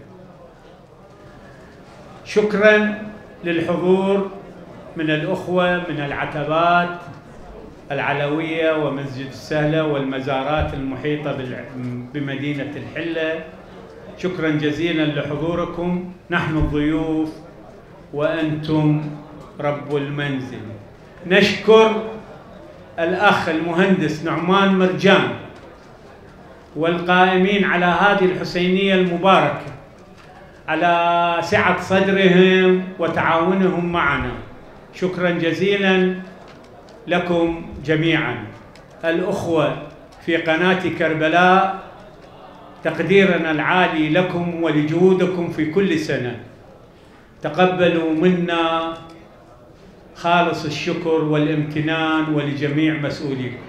شكرا للحضور من الأخوة من العتبات العلوية ومسجد السهلة والمزارات المحيطة بمدينة الحلة. شكرا جزيلا لحضوركم، نحن الضيوف وأنتم رب المنزل. نشكر الأخ المهندس نعمان مرجان والقائمين على هذه الحسينية المباركة على سعة صدرهم وتعاونهم معنا، شكرا جزيلا لكم جميعا. الأخوة في قناة كربلاء، تقديرنا العالي لكم ولجهودكم في كل سنة، تقبلوا منا خالص الشكر والامتنان ولجميع مسؤوليكم.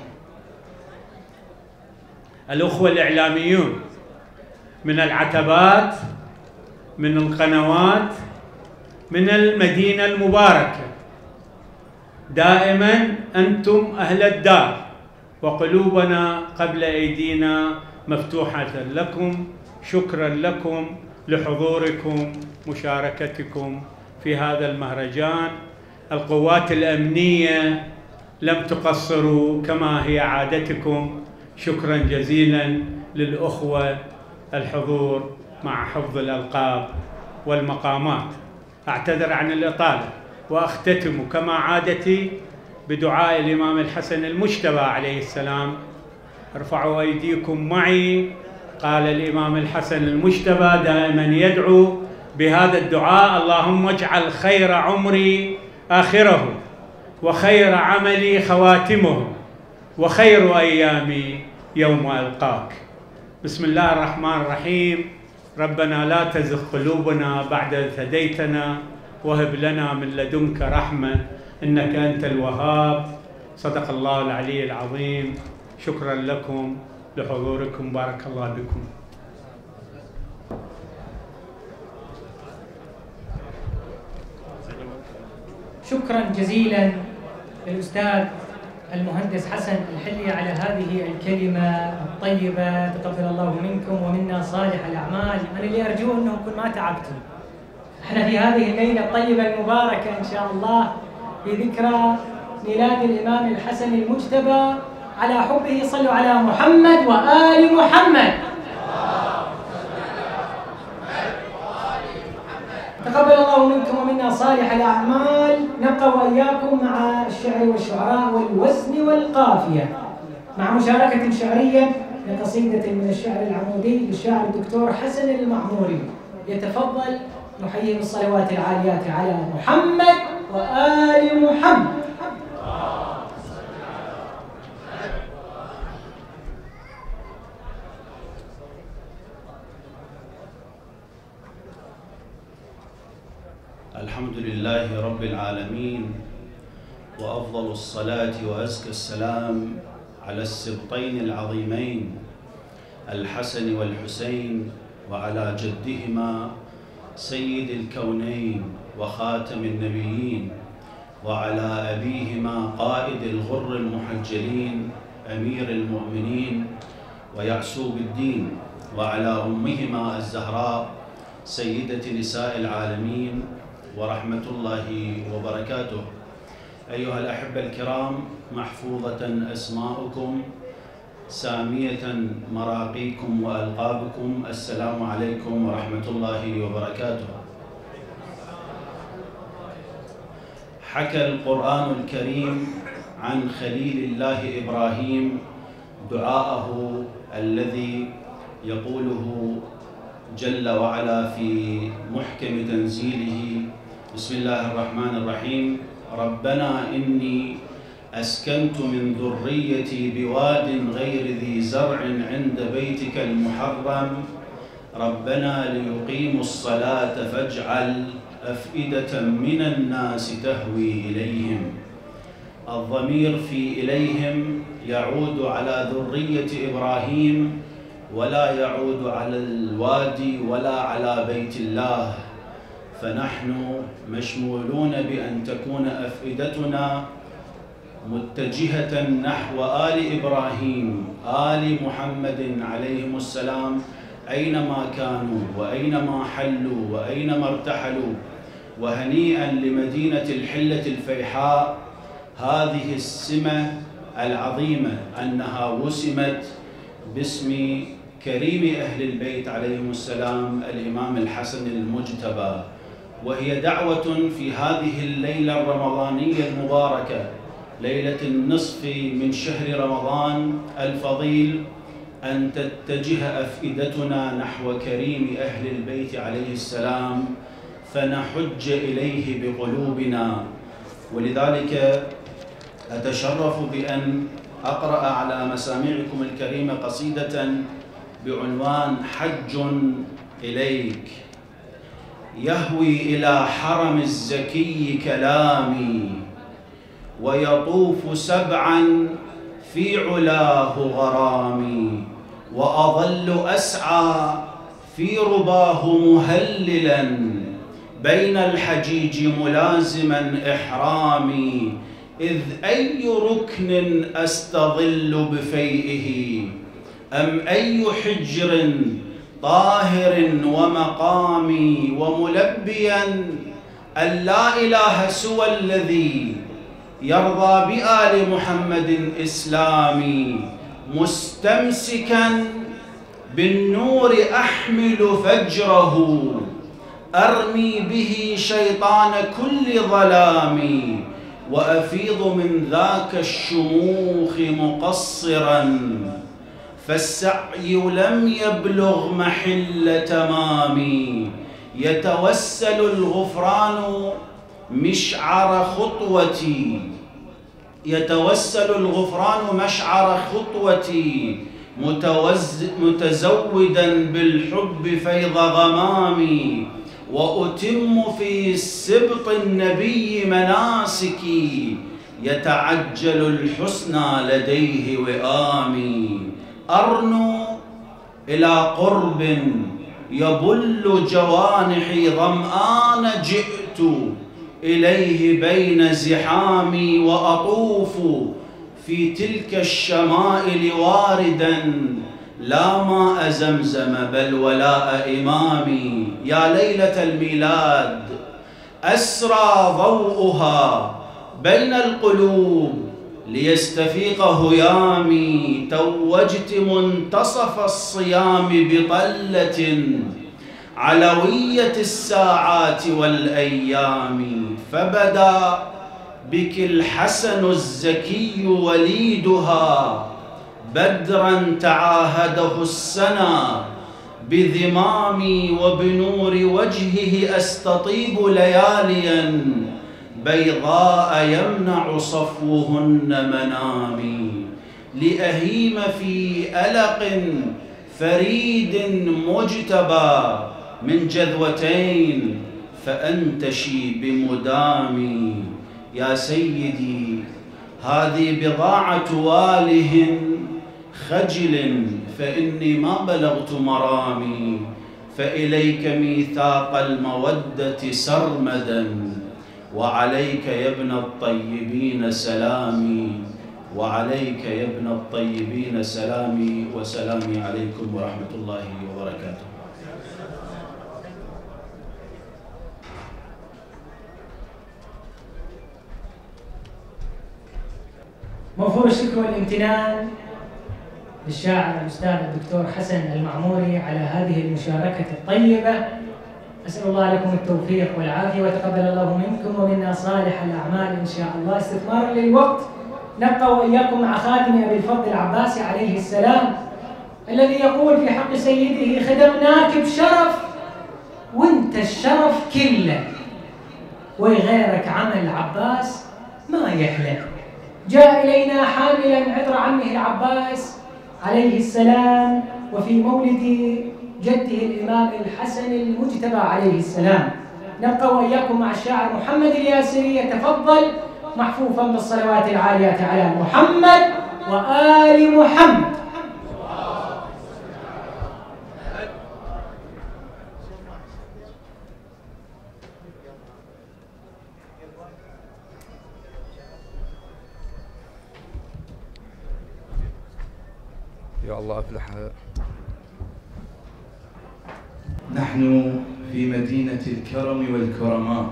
الأخوة الإعلاميون من العتبات، من القنوات، من المدينة المباركة، دائما أنتم أهل الدار وقلوبنا قبل أيدينا مفتوحة لكم. شكرا لكم لحضوركم مشاركتكم في هذا المهرجان. القوات الأمنية لم تقصروا كما هي عادتكم، شكرا جزيلا للأخوة الحضور مع حفظ الألقاب والمقامات. أعتذر عن الإطالة وأختتم كما عادتي بدعاء الإمام الحسن المجتبى عليه السلام. ارفعوا أيديكم معي. قال الإمام الحسن المجتبى دائما يدعو بهذا الدعاء: اللهم اجعل خير عمري آخره، وخير عملي خواتمه، وخير أيامي يوم ألقاك. بسم الله الرحمن الرحيم. ربنا لا تزغ قلوبنا بعد إذ هديتنا وهب لنا من لدنك رحمة إنك أنت الوهاب. صدق الله العلي العظيم. شكرا لكم لحضوركم، بارك الله بكم. شكرا جزيلا للأستاذ المهندس حسن الحلي على هذه الكلمة الطيبة. تقبل الله منكم ومنا صالح الأعمال. أنا اللي أرجوه أنكم ما تعبتوا. احنا في هذه الليلة الطيبة المباركة إن شاء الله بذكرى ميلاد الإمام الحسن المجتبى على حبه، صلوا على محمد وآل محمد. تقبل الله منكم ومنا صالح الأعمال. نبقى وإياكم مع الشعر والشعراء والوزن والقافية، مع مشاركة شعرية لقصيدة من الشعر العمودي للشاعر الدكتور حسن المعموري. يتفضل نحيي بالصلوات العاليات على محمد وآل محمد. الحمد لله رب العالمين، وأفضل الصلاة وأزكى السلام على السبطين العظيمين الحسن والحسين، وعلى جدهما سيد الكونين وخاتم النبيين، وعلى أبيهما قائد الغر المحجلين أمير المؤمنين ويعسوب الدين، وعلى أمهما الزهراء سيدة نساء العالمين ورحمة الله وبركاته. أيها الأحبة الكرام، محفوظة أسماؤكم، سامية مراقيكم وألقابكم، السلام عليكم ورحمة الله وبركاته. حكى القرآن الكريم عن خليل الله إبراهيم دعاءه الذي يقوله جل وعلا في محكم تنزيله: بسم الله الرحمن الرحيم. ربنا إني أسكنت من ذريتي بواد غير ذي زرع عند بيتك المحرم ربنا ليقيموا الصلاة فاجعل أفئدة من الناس تهوي إليهم. الضمير في إليهم يعود على ذرية إبراهيم، ولا يعود على الوادي ولا على بيت الله، فنحن مشمولون بأن تكون أفئدتنا متجهة نحو آل إبراهيم، آل محمد عليهم السلام، أينما كانوا وأينما حلوا وأينما ارتحلوا. وهنيئا لمدينة الحلة الفيحاء هذه السمة العظيمة أنها وسمت باسم كريم أهل البيت عليهم السلام الإمام الحسن المجتبى، وهي دعوة في هذه الليلة الرمضانية المباركة، ليلة النصف من شهر رمضان الفضيل، أن تتجه أفئدتنا نحو كريم أهل البيت عليه السلام، فنحج إليه بقلوبنا. ولذلك أتشرف بأن أقرأ على مسامعكم الكريمة قصيدة بعنوان حج إليك. يهوي إلى حرم الزكي كلامي، ويطوف سبعا في علاه غرامي، وأظل أسعى في رباه مهللا بين الحجيج ملازما إحرامي، إذ أي ركن أستظل بفيئه أم أي حجر طاهر ومقامي، وملبيا أن لا إله سوى الذي يرضى بآل محمد إسلامي، مستمسكا بالنور أحمل فجره أرمي به شيطان كل ظلام، وأفيض من ذاك الشموخ مقصرا فالسعي لم يبلغ محل تمامي، يتوسل الغفران مشعر خطوتي، يتوسل الغفران مشعر خطوتي، متزودا بالحب فيض غمامي، وأتم في سبط النبي مناسكي، يتعجل الحسنى لديه وئامي، أرنو إلى قرب يبل جوانحي ظمآن، جئت إليه بين زحامي، وأطوف في تلك الشمائل واردا لا ماء زمزم بل ولاء إمامي. يا ليلة الميلاد أسرى ضوءها بين القلوب ليستفيق هيامي، توجت منتصف الصيام بطلة علوية الساعات والأيام، فبدا بك الحسن الزكي وليدها بدرا تعاهده السنا بذمامي وبنور وجهه أستطيب لياليا بيضاء يمنع صفوهن منامي، لأهيم في ألق فريد مجتبى من جذوتين فأنتشي بمدامي. يا سيدي هذه بضاعة واله خجل فإني ما بلغت مرامي، فإليك ميثاق المودة سرمدا، وعليك يا ابن الطيبين سلامي، وعليك يا ابن الطيبين سلامي، وسلامي عليكم ورحمة الله وبركاته. موفور الشكر والامتنان للشاعر الأستاذ الدكتور حسن المعموري على هذه المشاركة الطيبة. أسأل الله لكم التوفيق والعافية، وتقبل الله منكم ومنا صالح الأعمال إن شاء الله. استثمارا للوقت نبقى وإياكم مع خادم أبي الفضل العباسي عليه السلام، الذي يقول في حق سيده: خدمناك بشرف وانت الشرف كله، وغيرك عمل عباس ما يحلى. جاء إلينا حاملا عطر عمه العباس عليه السلام، وفي مولد جده الإمام الحسن المجتبى عليه السلام. نبقى وإياكم مع الشاعر محمد الياسري، يتفضل محفوفا بالصلوات العالية على محمد وآل محمد. يا الله أفلح. نحن في مدينة الكرم والكرماء،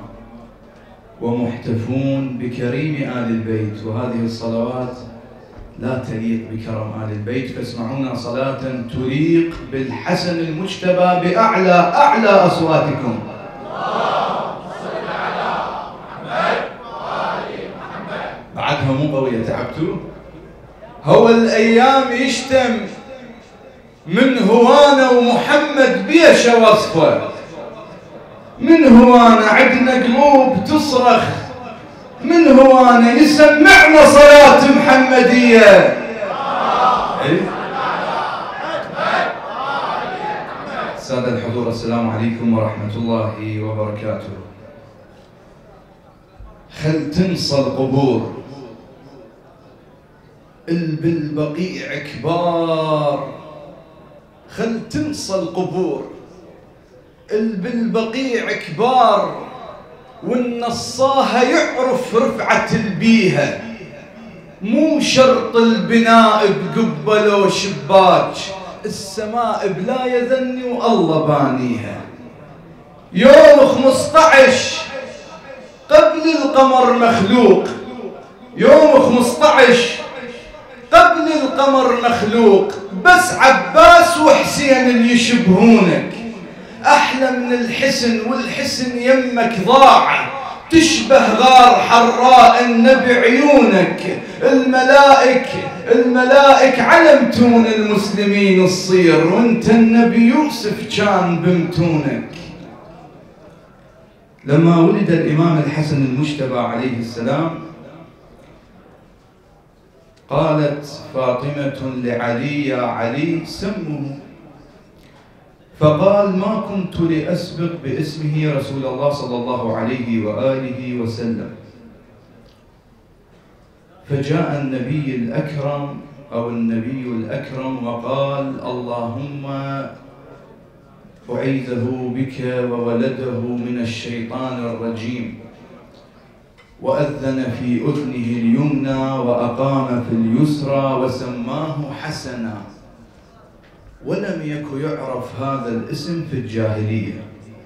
ومحتفون بكريم آل البيت، وهذه الصلوات لا تليق بكرم آل البيت، فاسمعونا صلاة تليق بالحسن المجتبى بأعلى أصواتكم. بعدها مو قوية، تعبتوا؟ هو الأيام يشتم من هوانا ومحمد بيش وصفه، من هوانا عندنا قلوب تصرخ، من هوانا يسمعنا صلاة محمدية. سادة الحضور، السلام عليكم ورحمة الله وبركاته. خل تنسى القبور، بالبقيع كبار، خل تنسى القبور، بالبقيع كبار، والنصاها يعرف رفعة البيها، مو شرط البناء بقبة لو شباك، السماء بلا يذني والله بانيها. يوم 15 قبل القمر مخلوق، يوم 15 قبل القمر مخلوق، بس عباس وحسين اللي يشبهونك. أحلى من الحسن، والحسن يمك ضاع، تشبه غار حراء النبي عيونك. الملائك علمتون المسلمين الصير، وانت النبي يوسف كان بمتونك. لما ولد الإمام الحسن المجتبى عليه السلام، قالت فاطمة لعلي: يا علي سمه. فقال: ما كنت لأسبق باسمه رسول الله صلى الله عليه وآله وسلم. فجاء النبي الأكرم أو النبي الأكرم وقال: اللهم أعيذه بك وولده من الشيطان الرجيم. وأذن في أذنه اليمنى وأقام في اليسرى وسماه حسنا. ولم يكن يعرف هذا الاسم في الجاهلية.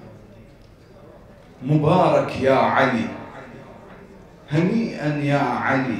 مبارك يا علي، هنيئا يا علي،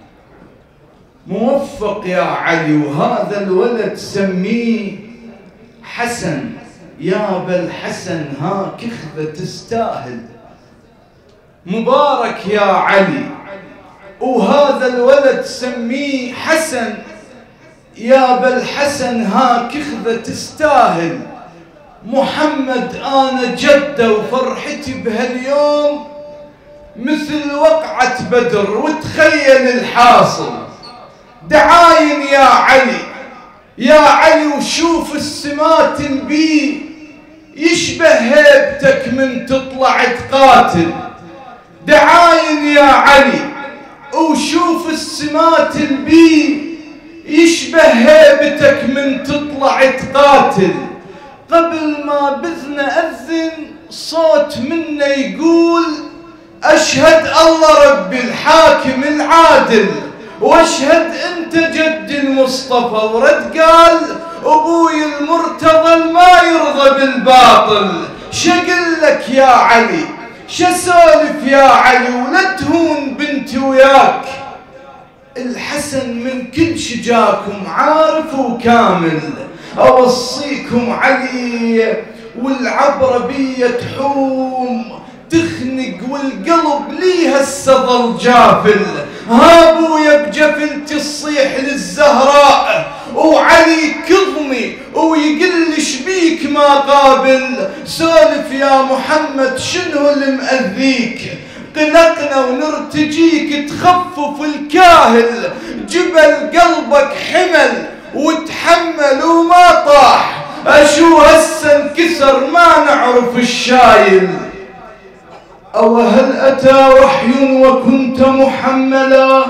موفق يا علي. وهذا الولد سميه حسن، يا بالحسن ها كخذة تستاهل. مبارك يا علي، وهذا الولد سميه حسن، يا بالحسن ها كخذة تستاهل. محمد أنا جده وفرحتي بهاليوم مثل وقعة بدر. وتخيل الحاصل، دعاين يا علي يا علي، وشوف السما تنبي يشبه هيبتك من تطلع تقاتل. دعاين يا علي وشوف السما تنبي يشبه هيبتك من تطلع تقاتل. قبل ما بذن أذن صوت منا يقول أشهد الله ربي الحاكم العادل، واشهد انت جد المصطفى. ورد قال ابوي المرتضى ما يرضى بالباطل. شقلك يا علي شسولف يا علي، ولا تهون بنتي وياك. الحسن من كل شجاكم عارف وكامل. اوصيكم علي والعبرة بي تحوم تخنق والقلب ليها السظل جافل. ها ابويا بجفلتي الصيح للزهراء، وعلي كظمي ويقل شبيك ما قابل. سولف يا محمد شنو اللي مأذيك؟ قلقنا ونرتجيك تخفف الكاهل. جبل قلبك حمل وتحمل وما طاح. اشو هسه انكسر ما نعرف الشايل. أو هل أتى وحي وكنت محملا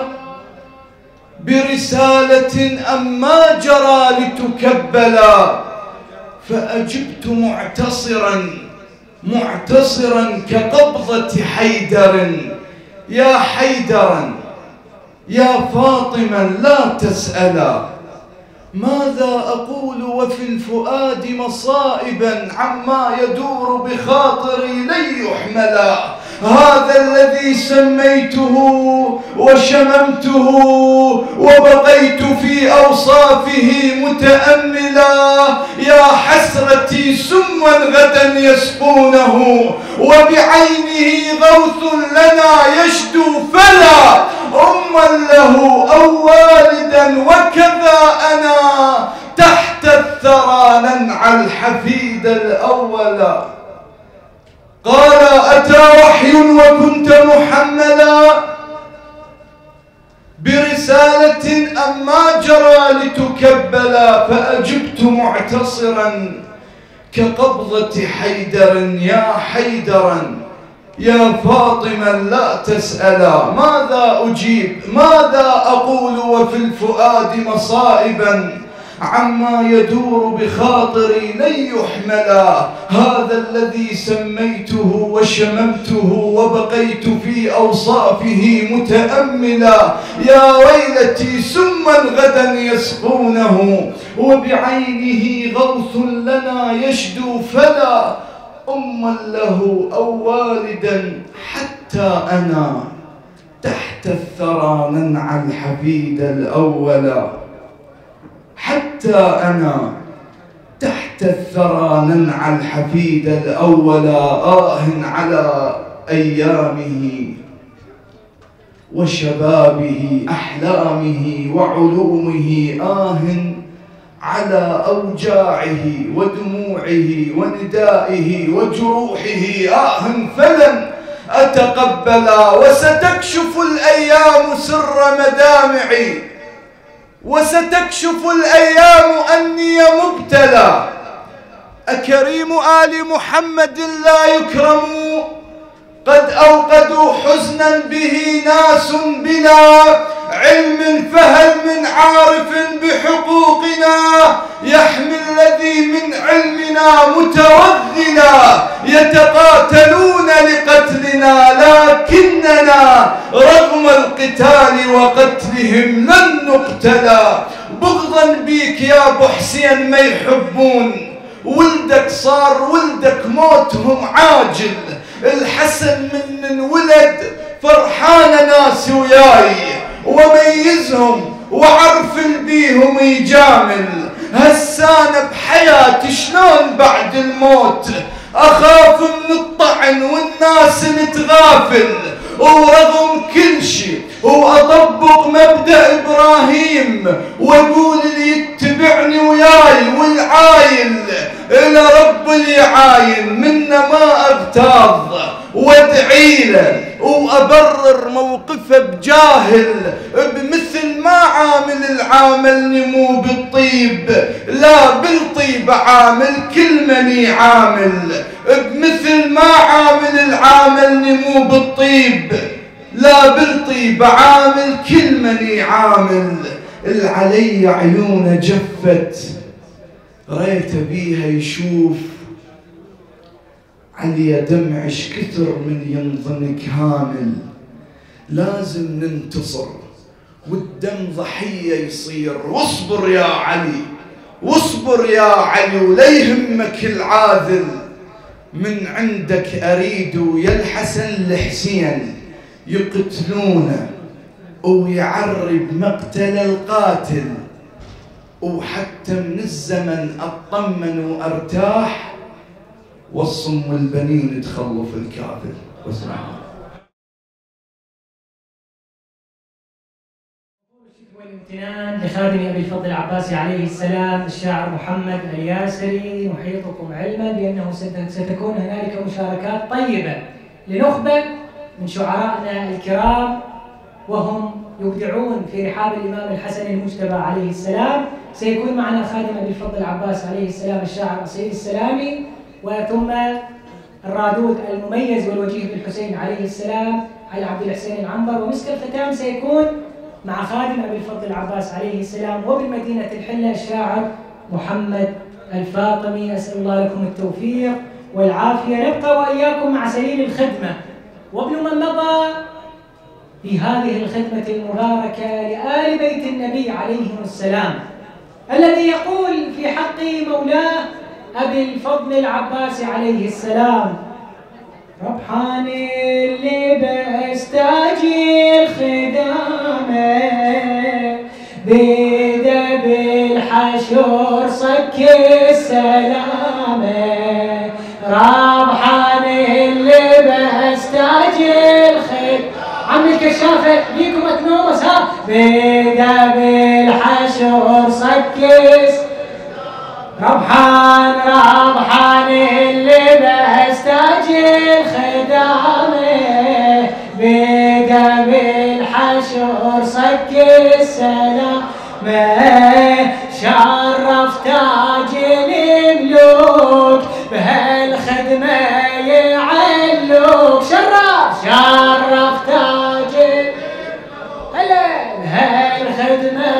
برسالة أم ما جرى لتكبلا؟ فأجبت معتصرا كقبضة حيدر. يا حيدرا يا فاطمة لا تسألا، ماذا أقول وفي الفؤاد مصائبا عما يدور بخاطري لن يحملا. هذا الذي سميته وشممته وبقيت في أوصافه متأملا. يا حسرتي سما غدا يسقونه، وبعينه غوث لنا يشدو فلا. أما له أو والدا وكذا أنا تحت الثرى ننعى الحفيد الأول. قال أتى وحي وكنت محملا برسالة أم ما جرى لتكبلا؟ فأجبت معتصرا كقبضة حيدر. يا حيدرا يا فاطمة لا تسألا، ماذا أجيب ماذا أقول وفي الفؤاد مصائبا عما يدور بخاطري لن يحملا. هذا الذي سميته وشممته وبقيت في أوصافه متأملا. يا ويلتي سما غدا يسقونه، وبعينه غوث لنا يشدو فلا. أما له أو والدا حتى أنا تحت الثرى ننعى الحفيد الأول. حتى أنا تحت الثرى ننعى الحفيد الأول. على أيامه وشبابه أحلامه وعلومه. على أوجاعه ودموعه وندائه وجروحه. فلن أتقبلا. وستكشف الأيام سر مدامعي، وستكشف الأيام أني مبتلى. أكريم آل محمد لا يكرم، قد أوقدوا حزنا به ناس بلا علم. فهل من عارف بحقوقنا يحمي الذي من علمنا متوذلا؟ يتقاتلون لقتلنا لكننا رغم القتال وقتلهم لن نقتلا. بغضا بيك يا ابو حسين ما يحبون، ولدك صار ولدك موتهم عاجل. الحسن من انولد فرحان ناس وياي، وميزهم وعرف بيهم يجامل. هسان بحياتي شلون بعد الموت اخاف من الطعن والناس نتغافل. ورغم كل شيء واطبق مبدأ ابراهيم، واقول اللي يتبعني وياي والعايل إلى رب اليعاين منا ما أغتاظ وادعي له وأبرر موقفه بجاهل، بمثل ما عامل العامل نمو بالطيب لا بالطيب عامل كل مني عامل، بمثل ما عامل العامل نمو بالطيب لا بالطيب عامل كل مني عامل. العلي عيونه جفت ريت بيها يشوف علي دمعش كثر من ينظنك هامل. لازم ننتصر والدم ضحية يصير، واصبر يا علي واصبر يا علي ولا يهمك العاذل، من عندك أريد يا الحسن الحسين يقتلونه ويعرب مقتل القاتل، وحتى من الزمن أطمن وأرتاح والصم البنين تخلف الكافر. واسمع والامتنان لخادم أبي الفضل العباسي عليه السلام الشاعر محمد الياسري. نحيطكم علما بأنه ستكون هنالك مشاركات طيبة لنخبة من شعرائنا الكرام وهم يبدعون في رحاب الإمام الحسن المجتبى عليه السلام. سيكون معنا خادم أبي الفضل العباس عليه السلام الشاعر أصيل السلامي، وثم الرادود المميز والوجيه بالحسين عليه السلام علي عبد الحسين العنبر. ومسك الختام سيكون مع خادم أبي الفضل العباس عليه السلام وبالمدينة الحلة الشاعر محمد الفاطمي. أسأل الله لكم التوفيق والعافية. نبقى وإياكم مع سليل الخدمة وابن من مضى في هذه الخدمة المباركة لآل بيت النبي عليهم السلام، الذي يقول في حق مولاه أبي الفضل العباس عليه السلام: ربحان اللي بستاجيل خدامه بيده بالحشور صك السلامه، ربحان اللي بستاجيل خدامه. عمي الكشافة بيكم اتنومس ها بيده بالحشور صك ربحان اللي بستاجيل خدامه بيده بالحشور صك السلامه، شرف تاج الملوك بهالخدمه يعلوك، شرف تاج هلا بهالخدمه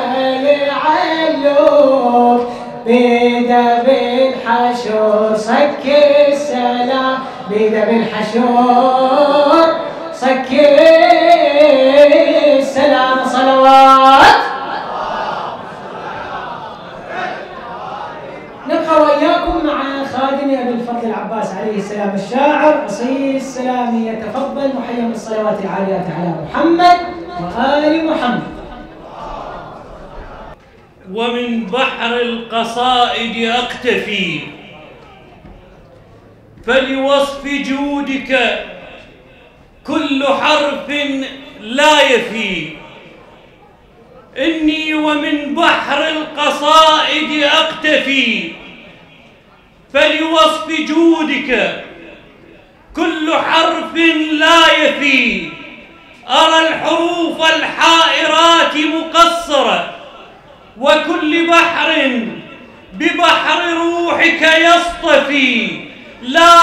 يعلوك بيده بالحشور صك السلام، بيده بالحشور صك السلام. صلوات. نبقى وإياكم مع خادم أبي الفضل العباس عليه السلام الشاعر أصيل السلامي. يتفضل محيا بالصلوات العاليات على محمد وآل محمد. ومن بحر القصائد أقتفي فلوصف جودك كل حرف لا يفي، إني ومن بحر القصائد أقتفي فلوصف جودك كل حرف لا يفي، أرى الحروف الحائرات مقصرة وكل بحر ببحر روحك يصطفي، لا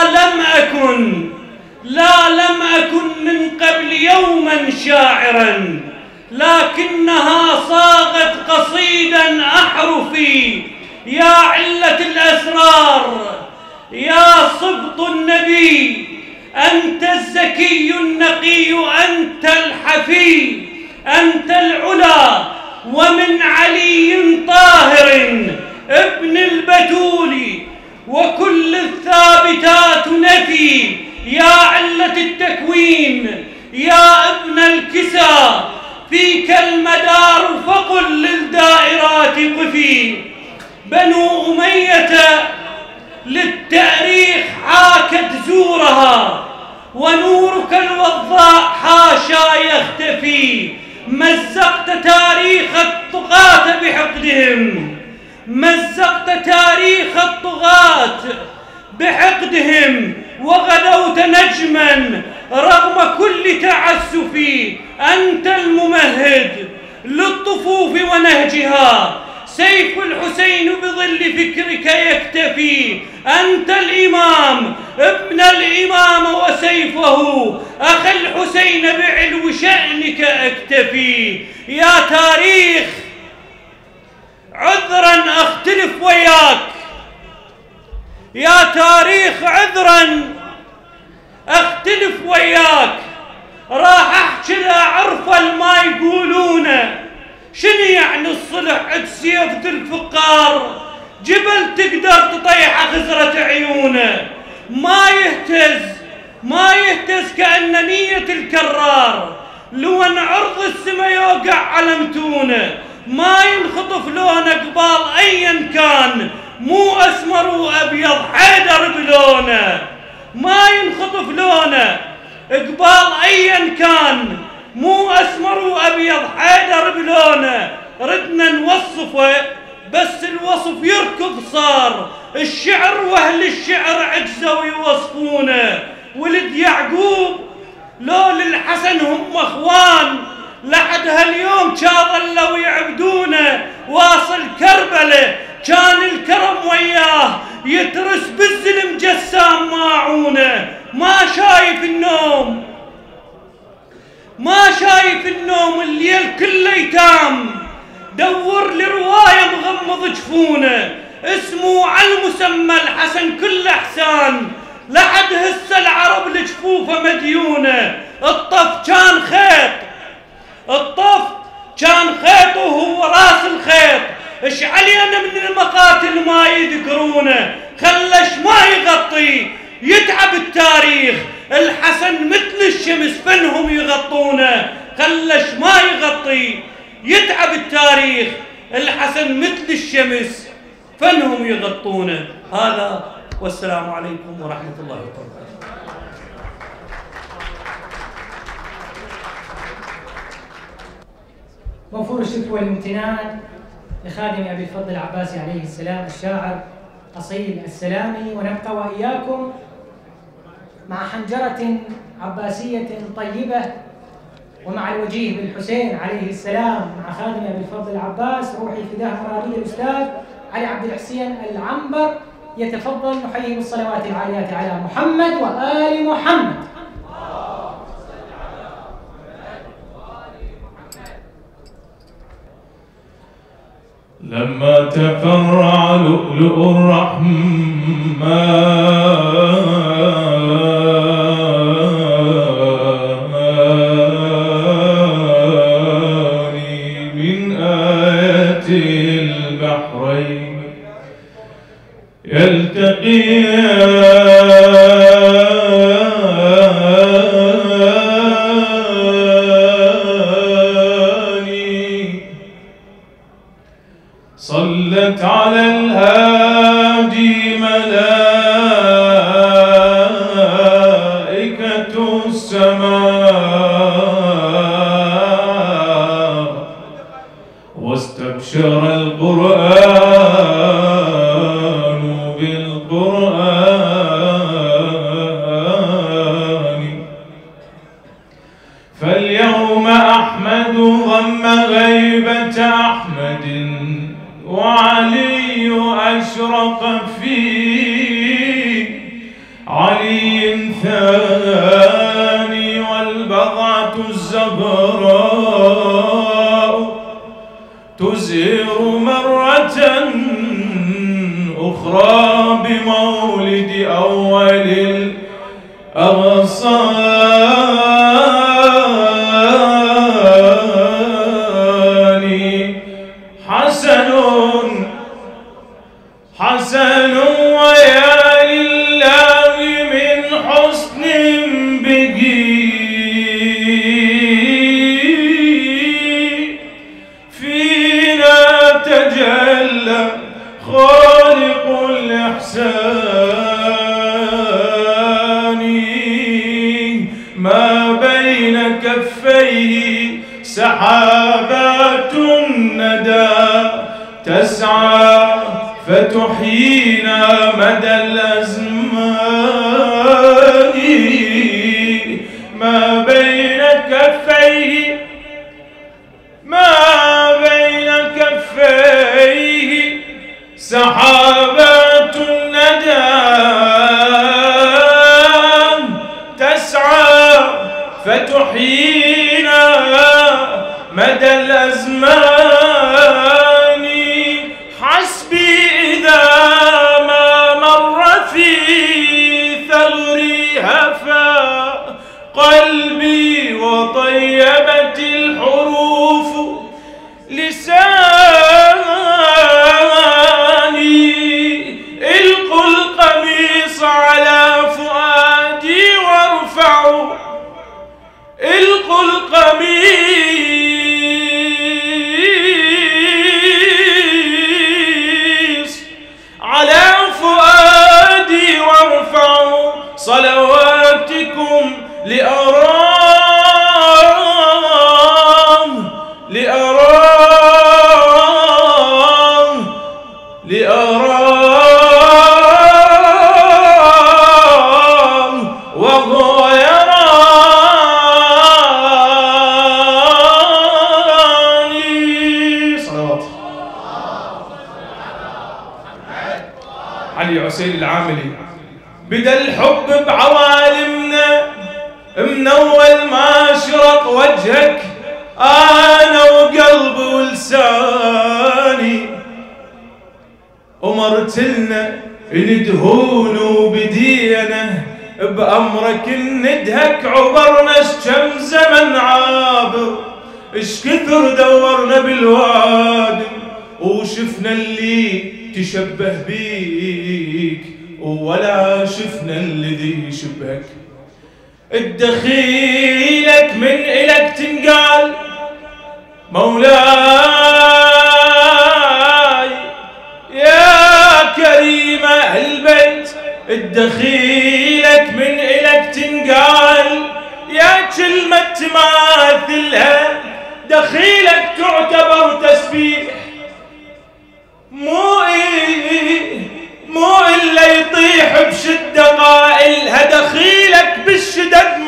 لم أكن من قبل يوما شاعرا، لكنها صاغت قصيدا أحرفي، يا علة الأسرار يا صبط النبي، أنت الزكي النقي أنت الحفي، أنت العلا ومن علي طاهر ابن البتول، وكل الثابتات نفي، يا علة التكوين يا ابن الكسى، فيك المدار فقل للدائرات قفي، بنو أمية للتأريخ حاكت زورها، ونورك الوضاء حاشا يختفي، مزقت تاريخ الطغاة بحقدهم مزقت تاريخ الطغاة بحقدهم وغدوت نجما رغم كل تعسف. أنت الممهد للطفوف ونهجها، سيف الحسين بظل فكرك يكتفي. أنت الإمام ابن الإمام وسيفه، أخ الحسين بعلو شأنك أكتفي. يا تاريخ عذرا أختلف وياك، يا تاريخ عذرا أختلف وياك. راح أحكي لأعرف ما يقولونه، شنو يعني الصلح عد سيف ذي الفقار، جبل تقدر تطيح خزرة عيونه. ما يهتز كأن نية الكرار، لون عرض السما يوقع على متونه. ما ينخطف لونه قبال أيا كان، مو أسمر وأبيض حيدر بلونه. ما ينخطف لونه قبال أيا كان، مو أسمر وأبيض حيدر بلونه. ردنا نوصفه بس الوصف يركض صار، الشعر وأهل الشعر عجزوا يوصفونه. ولد يعقوب لول الحسن هم اخوان، لحد هاليوم ظلوا يعبدونه. واصل كربله كان الكرم وياه، يترس بالزلم جسام ماعونه. ما شايف النوم، ما شايف النوم، الليل كله يتام. دور لرواية مغمض جفونه، اسمه على المسمى الحسن كل احسان. لحد هسه العرب لجفوفه مديونه. الطف كان خيط، الطف كان خيط وهو راس الخيط. ايش علينا من المقاتل ما يذكرونه، خلش ما يغطي يتعب التاريخ. الحسن مثل الشمس فنهم يغطونه، خلش ما يغطي يتعب التاريخ. الحسن مثل الشمس فنهم يغطونه. هذا والسلام عليكم ورحمة الله وبركاته. موفور الشكر والامتنان لخادم أبي الفضل العباسي عليه السلام الشاعر أصيل السلامي. ونبقى وإياكم مع حنجرة عباسية طيبة ومع الوجيه بالحسين عليه السلام، مع خادم أبي الفضل العباس روحي فداه مرابيد الأستاذ علي عبد الحسين العنبر. يتفضل نحيي بالصلوات العاليات على محمد وآل محمد. لما تفرع لؤلؤ الرحمن من آيات البحرين صلت على الهادي ملائكة السماء واستبشر القرآن بالقرآن. فاليوم أحمد ضم غيبة أحمد وعلي أشرق في علي ثاني والبضعة الزهراء تزهر مرة أخرى بمولد أول الأغصان. حسن ويا لله من حسن به فينا تجلى خالق الإحسان. ما بين كفيه سحابات الندى تسعى فتحيينا مدى الأزمان ما بين كفيه سحابات الندى تسعى فتحيينا مدى الأزمان حسبي إذا ما مر في ثغري هفا قلبي وطيبت الحروف لساني القوا القميص على فؤادي وارفعوا القوا القميص على فؤادي وارفعوا صلواتكم لأرام وهو يراني. صلوات علي عسيل العاملي. بدا الحب بعوالمنا من اول ما اشرق وجهك انا وقلبي ولساني ومرتلنا ندهون وبدينا بأمرك ندهك عبرنا كم زمن عابر اش كثر دورنا بالوادي وشفنا اللي تشبه بيك ولا شفنا الذي يشبهك الدخيلك من إلك تنقال مولاي يا كريم البيت الدخيلك من إلك تنقال يا كلمة تماثلها دخيلك تعتبر تسبيح مو إلا يطيح بشدة قائلها دخيلك بالشدد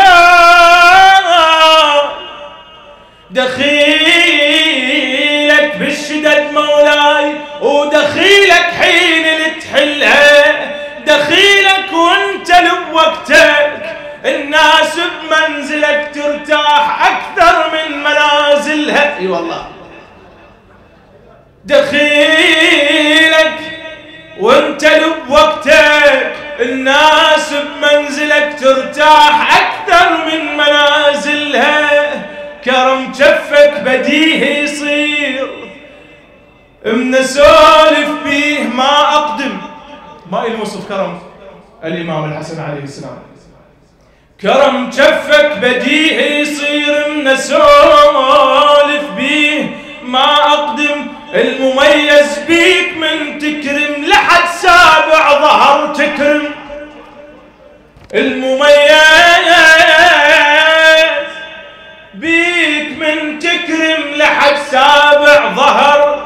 مولاي دخيلك بالشدد مولاي ودخيلك حين اللي تحلها دخيلك وانت لبوقتك الناس بمنزلك ترتاح أكثر من منازلها اي والله دخيلك وانت لبوقتك الناس بمنزلك ترتاح أكثر من منازلها كرم جفك بديهي يصير من اسولف بيه ما أقدم ما يوصف كرم الإمام الحسن عليه السلام كرم جفك بديهي يصير من اسولف بيه ما أقدم المميز بيك من تكرم لحد سابع ظهر تكرم المميز بيك من تكرم لحد سابع ظهر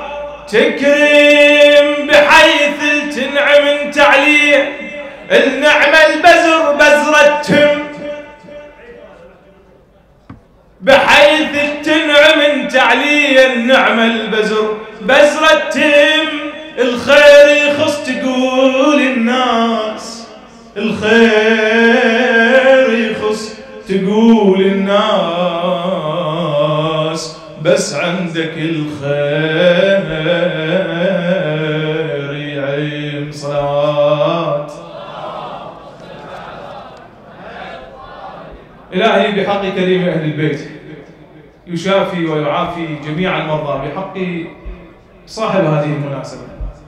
تكرم بحيث تنعم انت عليه النعمة البزر بزرة تم بحيث تنعم انت عليه النعمة البزر بزرة تم الخير يخص تقول الناس الخير يخص تقول الناس بس عندك الخير يعيم صلوات إلهي بحق كريم أهل البيت يشافي ويعافي جميع المرضى بحق صاحب هذه المناسبة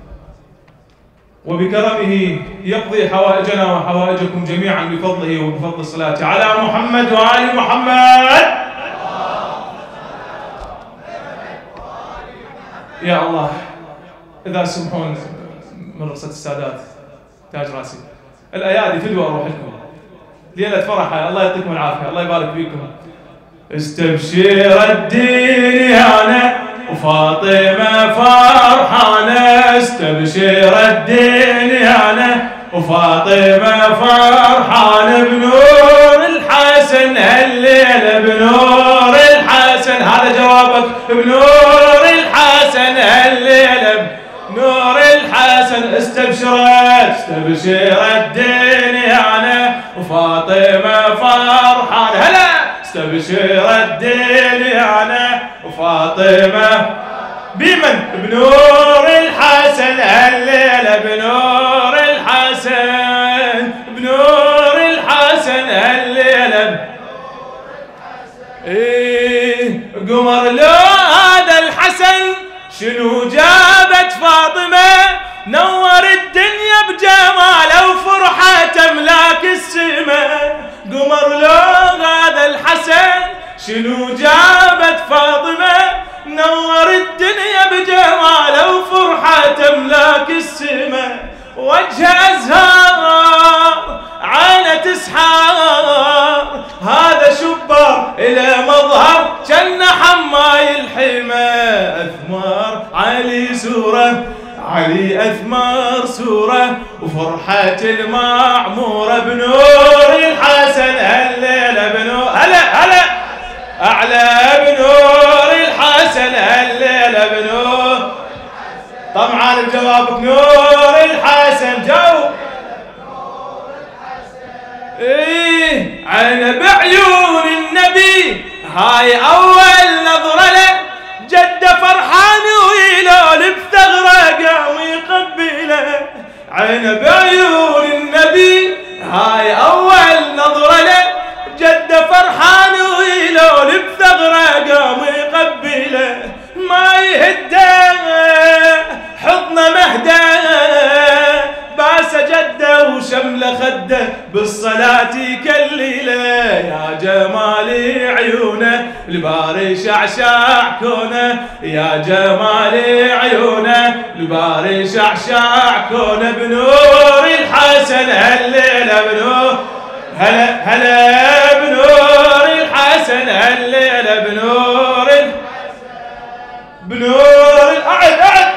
وبكرمه يقضي حوائجنا وحوائجكم جميعا بفضله وبفضل الصلاة على محمد وآل محمد. يا الله إذا سمحون من رخصة السادات تاج راسي الأيادي فدوى أروح لكم ليلة فرحة الله يعطيكم العافية الله يبارك فيكم استبشر الدين أنا وفاطمة فرحانة استبشر الدنيانة، وفاطمة فرحانة بنور الحسن هالليلة بنور الحسن. هذا جوابك بنور الحسن هالليلة بنور الحسن. استبشر الدنيانة وفاطمة فرحانة. هلا استبشر الدنيانة وفاطمة بمن؟ بنور الحسن هالليلة بنور الحسن بنور الحسن هالليلة. ايه قمر لو هذا الحسن شنو جابت فاطمة، نور الدنيا بجماله وفرحة تملاك السماء. قمر لو هذا الحسن شنو جابت فاطمة، نور الدنيا بجماله وفرحة تملاك السماء. وجه أزهار عينه تسحار، هذا شبر إلى مظهر جنة حماي الحمى. أثمار علي سورة علي أثمار سورة وفرحة المعمورة بنور الحسن هالليلة بنور. هلا هلا أعلى بنور الحسن هالليلة بنور. طبعا الجواب بنور الحسن. جاوب. ايه عين بعيون النبي هاي أول نظرة له، جدة فرحان ويلول بثغرة قام يقبله. عين بعيون النبي هاي أول نظرة له، جدة فرحان ويلول بثغرة قام يقبله. ما يهده حضنه مهده، باس جده وشمله خده بالصلاة يكلله. يا جمال عيونه الباري شعشع كونه، يا جمال عيونه الباري شعشع كونه بنور الحسن هالليلة بنور. هلا هلا بنور الحسن هالليلة بنور بنور. أعد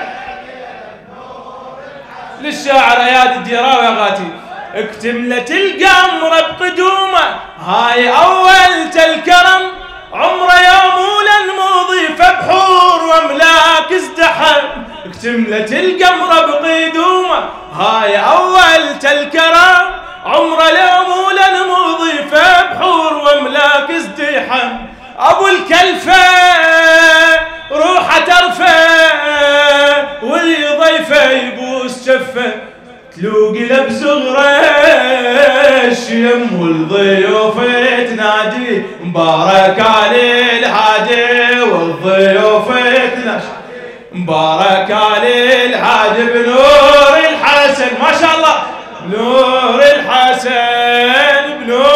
للشاعر اياد الديراوي اغاتي. اكتملت القمر بقدومه هاي اول الكرم، عمره يوم الموضي فبحور واملاك ازدحم. اكتملت القمر بقدومه هاي اول الكرم، عمره يوم الموضي فبحور واملاك ازدحم. ابو الكلفه روحه ترفع واللي ضيفه يبوس شفه، تلوقي له بزغره الشيم والضيوف تنادي مبارك علي الحاج والضيوف تنادي مبارك علي الحاج بنور الحسن. ما شاء الله بنور الحسن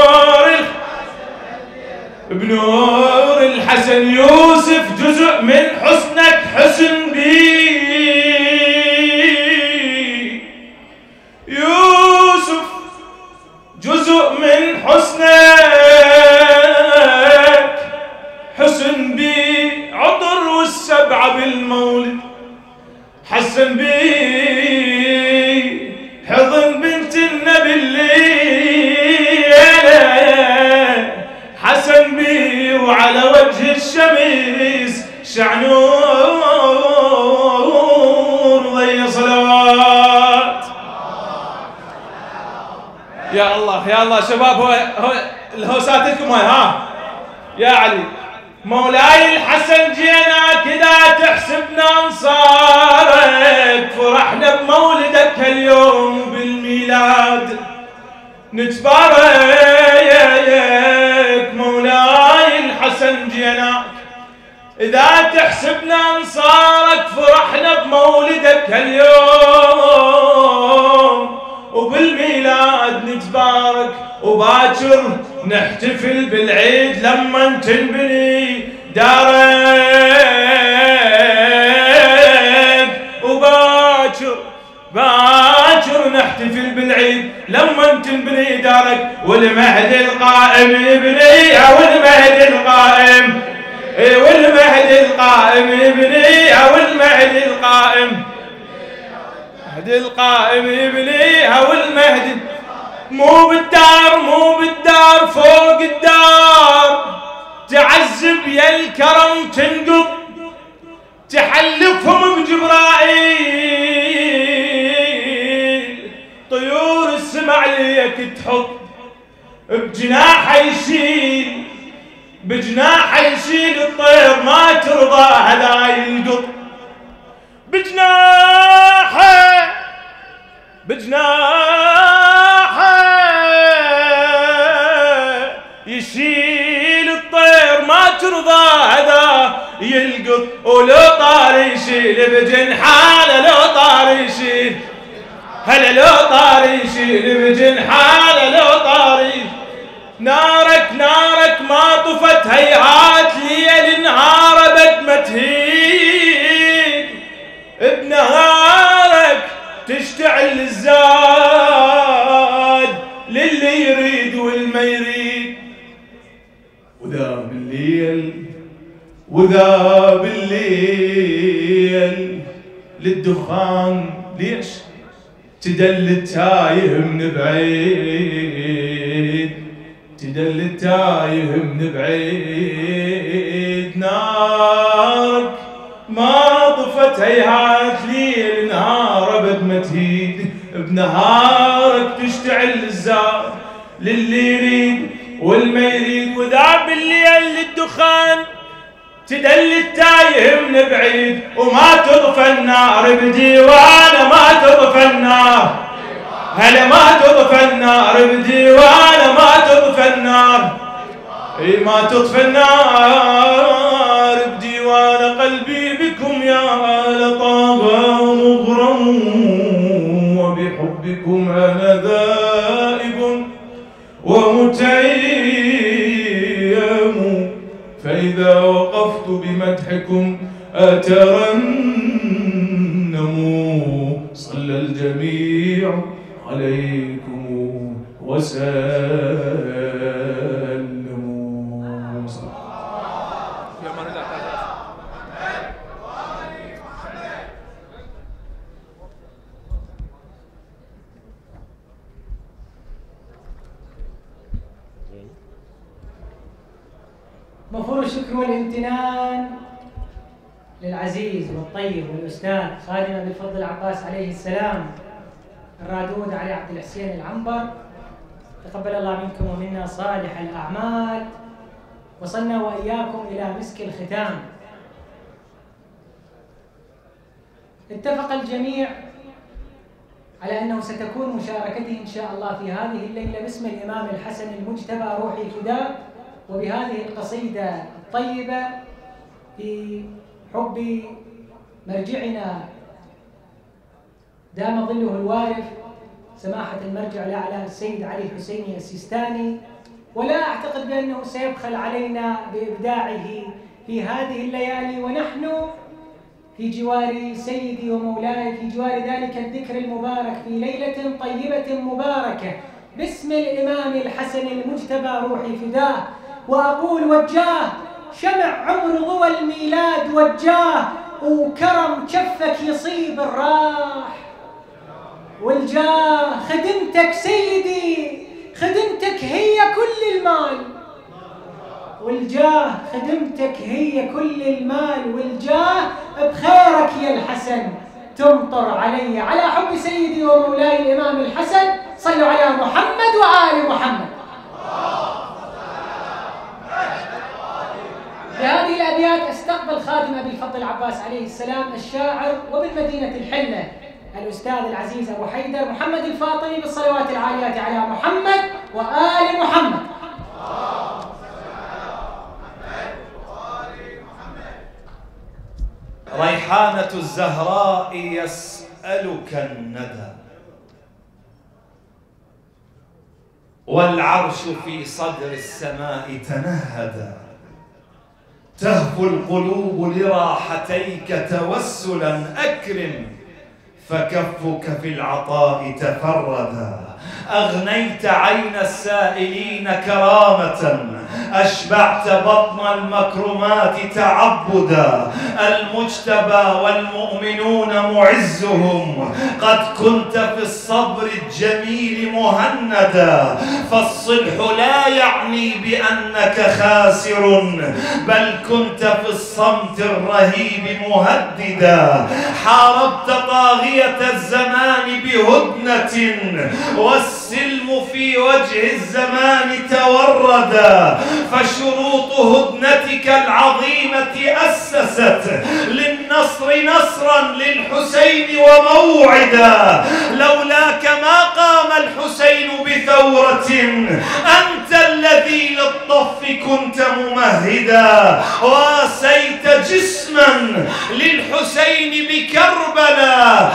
بنور الحسن. يوسف جزء من حسنك حسن بي، يوسف جزء من حسنك حسن بي. عطر والسبعة بالمولد حسن بي، حضن بنت النبي الليلة حسن بي، وعلى وجه الشمس شعنور ضي صلوات. يا الله يا الله شباب، هو الهوساتكم هاي. ها يا علي مولاي الحسن جيناك إذا تحسبنا انصارك، فرحنا بمولدك هاليوم بالميلاد نتبارك. مولاي الحسن جيناك إذا تحسبنا انصارك، فرحنا بمولدك هاليوم وبالميلاد نتبارك. وباكر نحتفل بالعيد لما تنبني دارك. وباكر نحتفل بالعيد لما تنبني دارك. والمهدي القائم يبني، والمهدي القائم والمهدي القائم يبنيها والمهدي القائم، المهدي القائم يبنيها والمهدي مو بالدار مو بالدار فوق الدار تعذب يا الكرم تنقض، تحلفهم بجبرائيل طيور السماء عليك تحط، بجناحه يشيل بجناحه يشيل الطير ما ترضى هذا ينقض، بجناحه يشيل الطير ما ترضى هذا يلقط، ولو طار يشيل بجنحاله لو طار يشيل، هلا لو طار يشيل بجنحاله لو طار نارك نارك ما طفت هيهات ليل نهار بد ما تهيد، بنهارك تشتعل الزاد للي يريد والما يريد، وذا بالليل وذا بالليل للدخان ليش تدل التايه من بعيد، تدل التايه من بعيد، نارك ما طفت هيهات ليل نهار ابد ما تهيد، بنهارك تشتعل الزاد للي يريد والما يريد، وذا بالليل للدخان تدل التايه من بعيد، وما تطفى النار بديوانه ما تطفى النار، هلا ما تطفى النار بديوانه ما تطفى النار، اي ما تطفى النار بديوانه، قلبي بكم يا آل طه مغرم وبحبكم انا ذائب ومتيم، فإذا وقفت بمدحكم أترنم، صلى الجميع عليكم وسلموا. في أمان الله تعالى. مفروض الشكر والامتنان للعزيز والطيب والأستاذ خادم أبي الفضل العباس عليه السلام الرادود علي عبد الحسين العنبر، تقبل الله منكم ومنا صالح الأعمال، وصلنا وإياكم إلى مسك الختام. اتفق الجميع على أنه ستكون مشاركته إن شاء الله في هذه الليلة باسم الإمام الحسن المجتبى روحي فداه، وبهذه القصيدة الطيبة في حب مرجعنا دام ظله الوارف سماحة المرجع الأعلى السيد علي الحسيني السيستاني، ولا أعتقد بأنه سيبخل علينا بإبداعه في هذه الليالي، ونحن في جوار سيدي ومولاي في جوار ذلك الذكر المبارك في ليلة طيبة مباركة باسم الإمام الحسن المجتبى روحي فداه، وأقول وجاه شمع عمر ضوى الميلاد وجاه، وكرم كفك يصيب الراح، والجاه خدمتك سيدي خدمتك هي كل المال، والجاه خدمتك هي كل المال، والجاه بخيرك يا الحسن تمطر علي، على حب سيدي ومولاي الإمام الحسن صلوا على محمد وآل محمد. بهذه الأبيات استقبل خادم أبي الفضل العباس عليه السلام الشاعر وبالمدينة الحلة الأستاذ العزيز أبو حيدر محمد الفاطمي بالصلوات العاليات على محمد وآل محمد. ريحانة الزهراء يسألك الندى، والعرش في صدر السماء تنهدا، تهفو القلوب لراحتيك توسلا أكرم، فكفك في العطاء تفردا، أغنيت عين السائلين كرامة، أشبعت بطن المكرمات تعبدا، المجتبى والمؤمنون معزهم، قد كنت في الصبر الجميل مهندا، فالصلح لا يعني بأنك خاسر، بل كنت في الصمت الرهيب مهددا، حاربت طاغية الزمان بهدنة، والسلم في وجه الزمان توردا، فشروط هدنتك العظيمة أسست للنصر نصرا للحسين وموعدا، لولاك ما قام الحسين بثورة، أنت الذي للطف كنت ممهدا، واسيت جسما للحسين بكربلاء،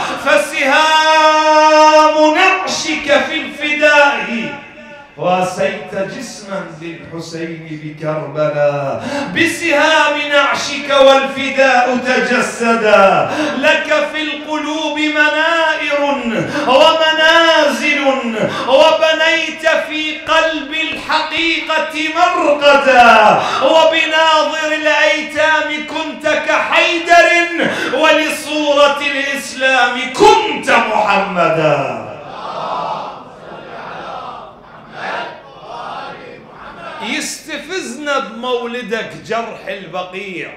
فسهام نعشك في الفداء، واسيت جسما للحسين بكربلاء، بسهام نعشك والفداء تجسدا، لك في القلوب منائر ومنازل، وبنيت في قلب الحقيقة مرقدا، وبناظر الأيتام كنت كحيدر، ولصورة الإسلام كنت محمدا. يستفزنا بمولدك جرح البقيع،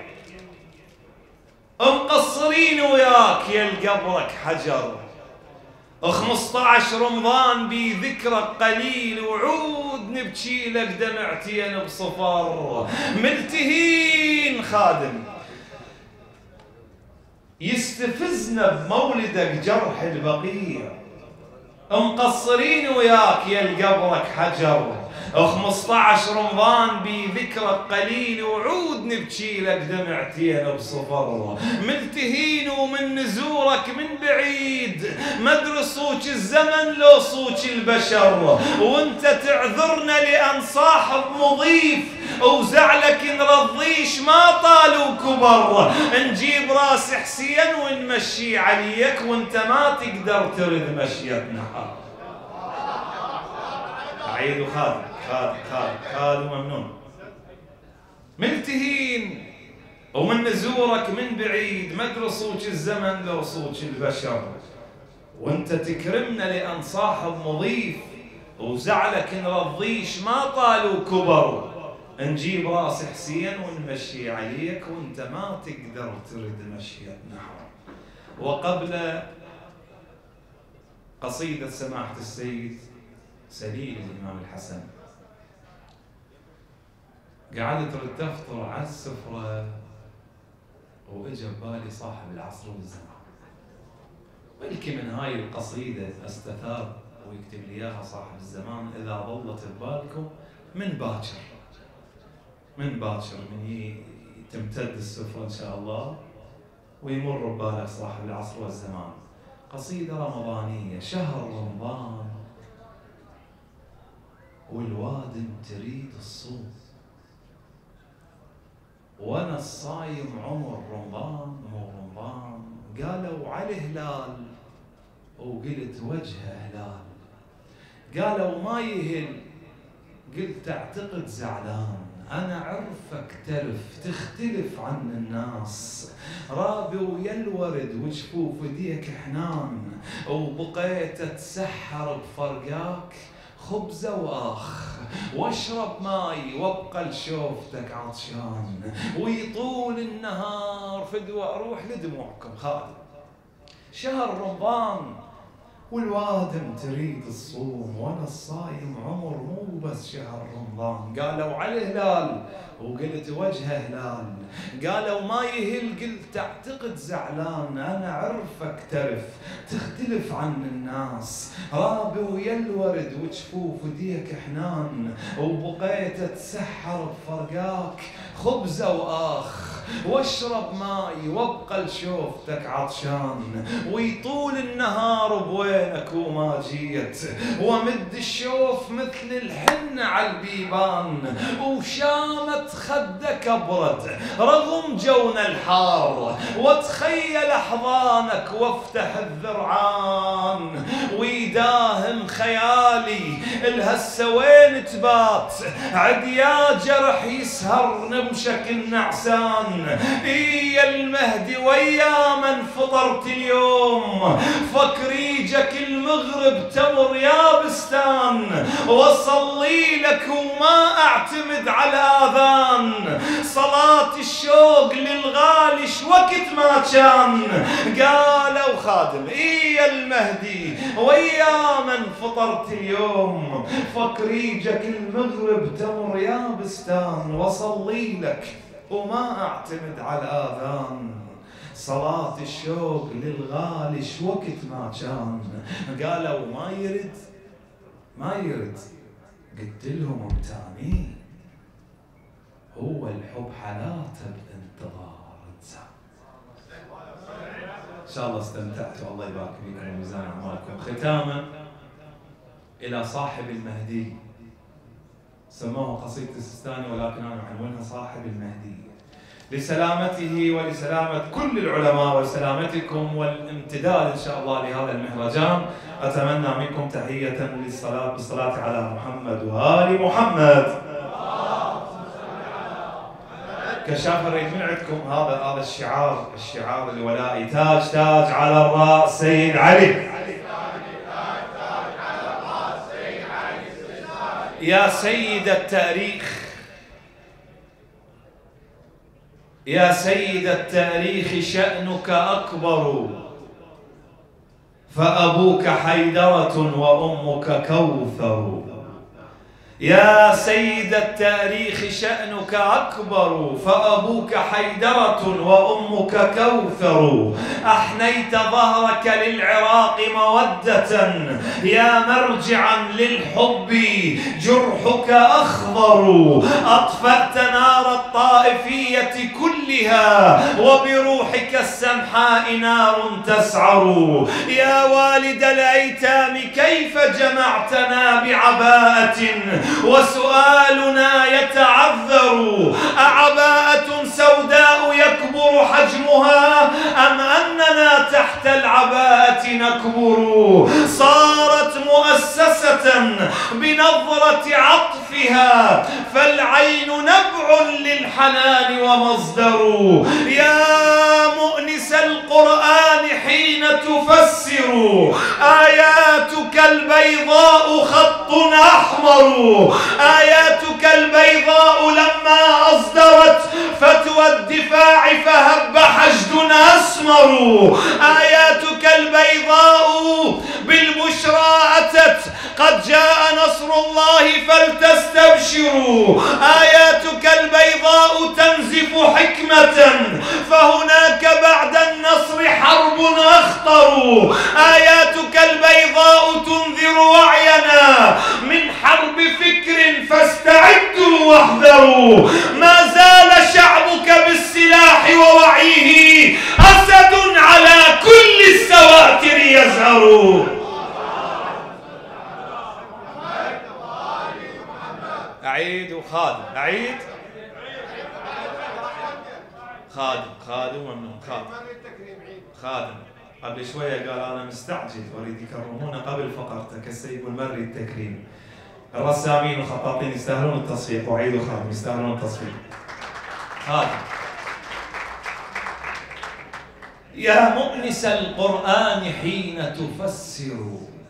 مقصرين وياك يا قبرك حجر، 15 رمضان بذكرك قليل، وعود نبكي لك دمعتين بصفر، ملتهين خادم. يستفزنا بمولدك جرح البقيع، مقصرين وياك يا قبرك حجر، 15 رمضان بذكرك قليل، وعود نبكي لك دمعتين بصفر، ملتهين ومن نزورك من بعيد، مدري صوت الزمن لو صوت البشر، وانت تعذرنا لأن صاحب مضيف، وزعلك نرضيش ما طالوا كبر، نجيب راس حسين ونمشي عليك، وانت ما تقدر ترد مشيتنا. عيد خالد وممنون، ملتهين ومن نزورك من بعيد، مدري صوت الزمن لو صوت البشر، وانت تكرمنا لأن صاحب مضيف، وزعلك نرضيش ما طالوا كبر، نجيب راس حسين ونمشي عليك، وانت ما تقدر ترد مشيتنا. وقبل قصيدة سماحة السيد سليل الإمام الحسن، قعدت رد تفطر على السفرة، وإجا ببالي صاحب العصر والزمان، بلكي من هاي القصيدة استثار ويكتب لي إياها صاحب الزمان، إذا ظلت ببالكم من باكر من تمتد السفرة إن شاء الله، ويمر ببالك صاحب العصر والزمان. قصيدة رمضانية، شهر رمضان والوادم تريد الصوم، وانا الصايم عمر رمضان مو رمضان، قالوا على هلال وقلت وجهه هلال، قالوا ما يهل قلت اعتقد زعلان، انا عرفك ترف تختلف عن الناس، رابي ويا الورد وجفوف ايديك حنان، وبقيت اتسحر بفرقاك خبزة وآخ، واشرب ماي وابقى لشوفتك عطشان، ويطول النهار فدوى اروح لدموعكم خالد. شهر رمضان والوادم تريد الصوم، وانا الصايم عمر مو بس شهر رمضان، قالوا على هلال وقلت وجهه هلال، قالوا ما يهل قلت اعتقد زعلان، انا عرفك ترف تختلف عن الناس، رابي ويا الورد وجفوف وديك حنان، وبقيت اتسحر بفرقاك خبزه واخ، واشرب ماي وابقى لشوفتك عطشان، ويطول النهار بوينك وما جيت، ومد الشوف مثل الحن على البيبان، وشامت خدك ابرد رغم جونا الحار، واتخيل احضانك وافتح الذرعان، ويداهم خيالي الهسه وين تبات، عد يا جرح يسهر نمشك النعسان. يا المهدي ويا من فطرت اليوم، فكريجك المغرب تمر يا بستان، وصلي لك وما اعتمد على اذان، صلاة الشوق للغالي وقت ما كان. قالوا خادم يا المهدي ويا من فطرت اليوم، فكريجك المغرب تمر يا بستان، وصلي لك وما اعتمد على الاذان، صلاة الشوق للغالي وقت ما كان. قالوا ما يرد قلت لهم امتاني، هو الحب حالاته بانتظار انسان. ان شاء الله استمتعتوا، الله يبارك فيكم وميزان اعمالكم. ختاما الى صاحب المهدي، سموها قصيدة السيستاني ولكن انا عنونها صاحب المهدي، لسلامته ولسلامة كل العلماء وسلامتكم والامتداد ان شاء الله لهذا المهرجان. اتمنى منكم تحية بالصلاة على محمد وآل محمد. كشاف اريد من عندكم هذا الشعار الولائي، تاج على الراس سيد علي، يا سيد التاريخ، يا سيد التاريخ شأنك أكبر، فأبوك حيدرة وأمك كوثر. يا سيد التاريخ شأنك أكبر، فأبوك حيدرة وأمك كوثر. أحنيت ظهرك للعراق مودة، يا مرجعا للحب جرحك أخضر. أطفأت نار الطائفية كلها، وبروحك السمحاء نار تسعر. يا والد الأيتام كيف جمعتنا بعباءة، وسؤالنا يتعذر، أعباءة سوداء يكبر حجمها، أم أننا تحت العباءة نكبر؟ صارت مؤسسة بنظرة عطفها، فالعين نبع للحنان ومصدر. يا مؤنس القرآن حين تفسر، آياتك البيضاء خط أحمر. آياتك البيضاء لما أصدرت فتوى الدفاع فهب حشد أسمر. آياتك البيضاء بالبشرى أتت، قد جاء نصر الله فلتستبشروا. آياتك البيضاء تنزف حكمة، فهناك بعد النصر حرب أخطر. آياتك البيضاء تنذر وعينا من حرب فكر، فاستعدوا واحذروا. ما زال شعبك بالسلاح ووعيه، أسد على كل السواتر يزهر. أعيد وخادم، أعيد خادم ممنون، خادم. قبل شوية قال أنا مستعجل أريد يكرمونه قبل فقرته كالسيف المري التكريم. الرسامين والخطاطين يستاهلون التصفيق، وعيد وخادم يستاهلون التصفيق. خادم. يا مؤنس القرآن حين تفسر،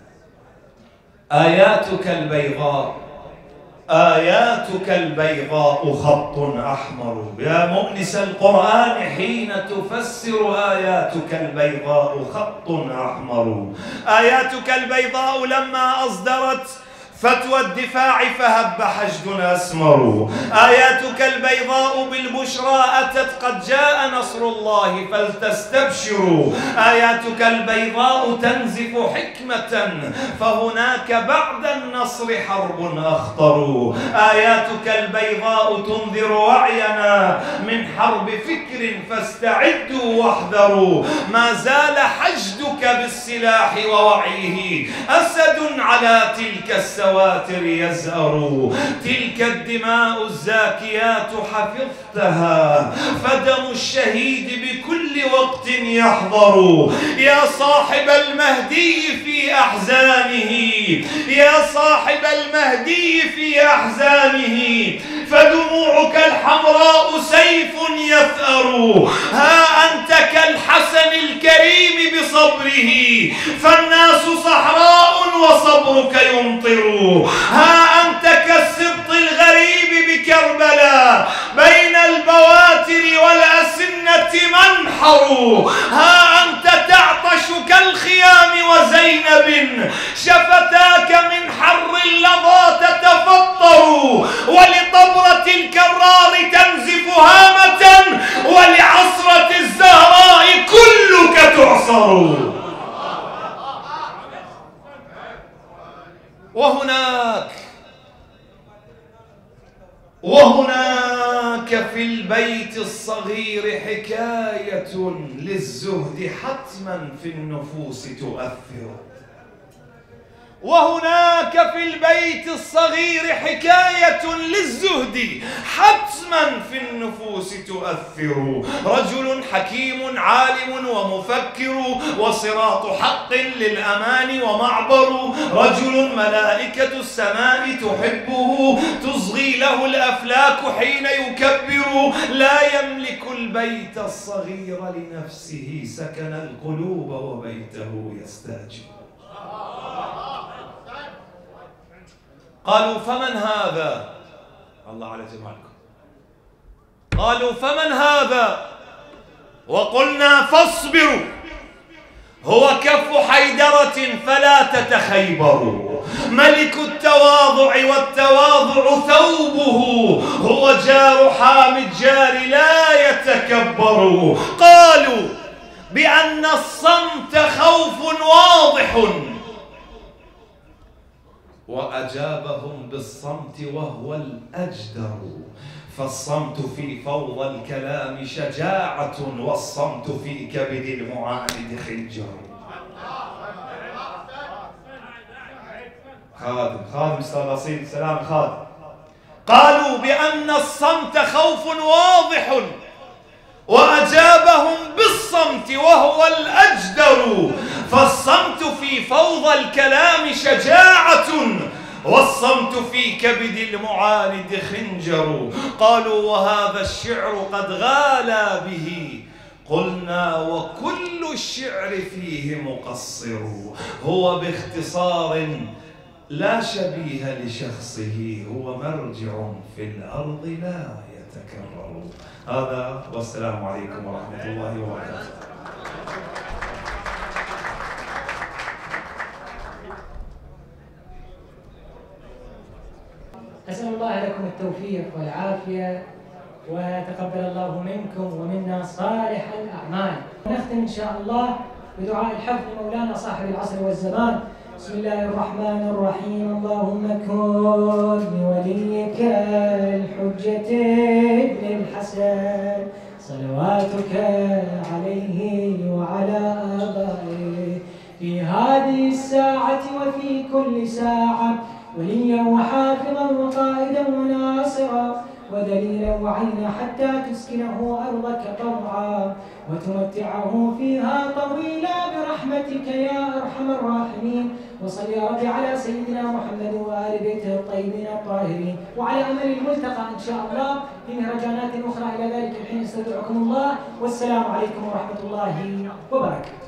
آياتك البيضاء آياتك البيضاء خط أحمر. يا مؤنس القرآن حين تفسر، آياتك البيضاء خط أحمر. آياتك البيضاء لما أصدرت فتوى الدفاع فهب حشد أسمر. آياتك البيضاء بالبشرى أتت قد جاء نصر الله فلتستبشروا. آياتك البيضاء تنزف حكمة فهناك بعد النصر حرب أخطر. آياتك البيضاء تنذر وعينا من حرب فكر فاستعدوا واحذروا. ما زال حشدك بالسلاح ووعيه أسد على تلك السواتر يزأر. تلك الدماء الزاكيات حفظتها فدم الشهيد بكل وقت يحضر. يا صاحب المهدي في أحزانه، يا صاحب المهدي في أحزانه فدموعك الحمراء سيف يثأر. ها أنت كالحسن الكريم بصبره فالناس صحراء وصبرك يمطر. ها أنت كالسبط الغريب بكربلاء بين البواتر والأسنة منحر. ها أنت تعطش كالخيام وزينب شفتاك من حر اللظى تتفطر. ولطبرة الكرار تنزف هامة ولعصرة الزهراء كلك تعصر. وهناك في البيت الصغير حكاية للزهد حتما في النفوس تؤثر. وهناك في البيت الصغير حكاية للزهد حتما في النفوس تؤثر. رجل حكيم عالم ومفكر وصراط حق للأمان ومعبر. رجل ملائكة السماء تحبه تصغي له الأفلاك حين يكبر. لا يملك البيت الصغير لنفسه سكن القلوب وبيته يستاجر. قالوا فمن هذا؟ الله على جمالكم. قالوا فمن هذا؟ وقلنا فاصبروا هو كف حيدرة فلا تتخيبروا. ملك التواضع والتواضع ثوبه هو جار حامي الجار لا يتكبر. قالوا بأن الصمت خوف واضح وأجابهم بالصمت وهو الأجدر. فالصمت في فوضى الكلام شجاعة والصمت في كبد المعاند خنجر. خادم استاذ اصيل سلام خادم. قالوا بأن الصمت خوف واضح وأجابهم بالصمت وهو الأجدر. فالصمت في فوضى الكلام شجاعة والصمت في كبد المعاند خنجر. قالوا وهذا الشعر قد غالى به. قلنا وكل الشعر فيه مقصر. هو باختصار لا شبيه لشخصه هو مرجع في الأرض لا يتكرر. هذا والسلام عليكم ورحمة الله وبركاته. أسأل الله لكم التوفيق والعافية وتقبل الله منكم ومنا صالح الأعمال. نختم إن شاء الله بدعاء الحفظ مولانا صاحب العصر والزمان. بسم الله الرحمن الرحيم. اللهم كن لوليك الحجة ابن الحسن صلواتك عليه وعلى آبائه في هذه الساعة وفي كل ساعة وليا وحافظا وقائدا وناصرا ودليلا وعينا حتى تسكنه أرضك طوعا وتمتعه فيها طويلا برحمتك يا أرحم الراحمين. وصل يا رب على سيدنا محمد وآل بيته الطيبين الطاهرين. وعلى أمل الملتقى إن شاء الله في مهرجانات أخرى. إلى ذلك الحين استودعكم الله والسلام عليكم ورحمة الله وبركاته.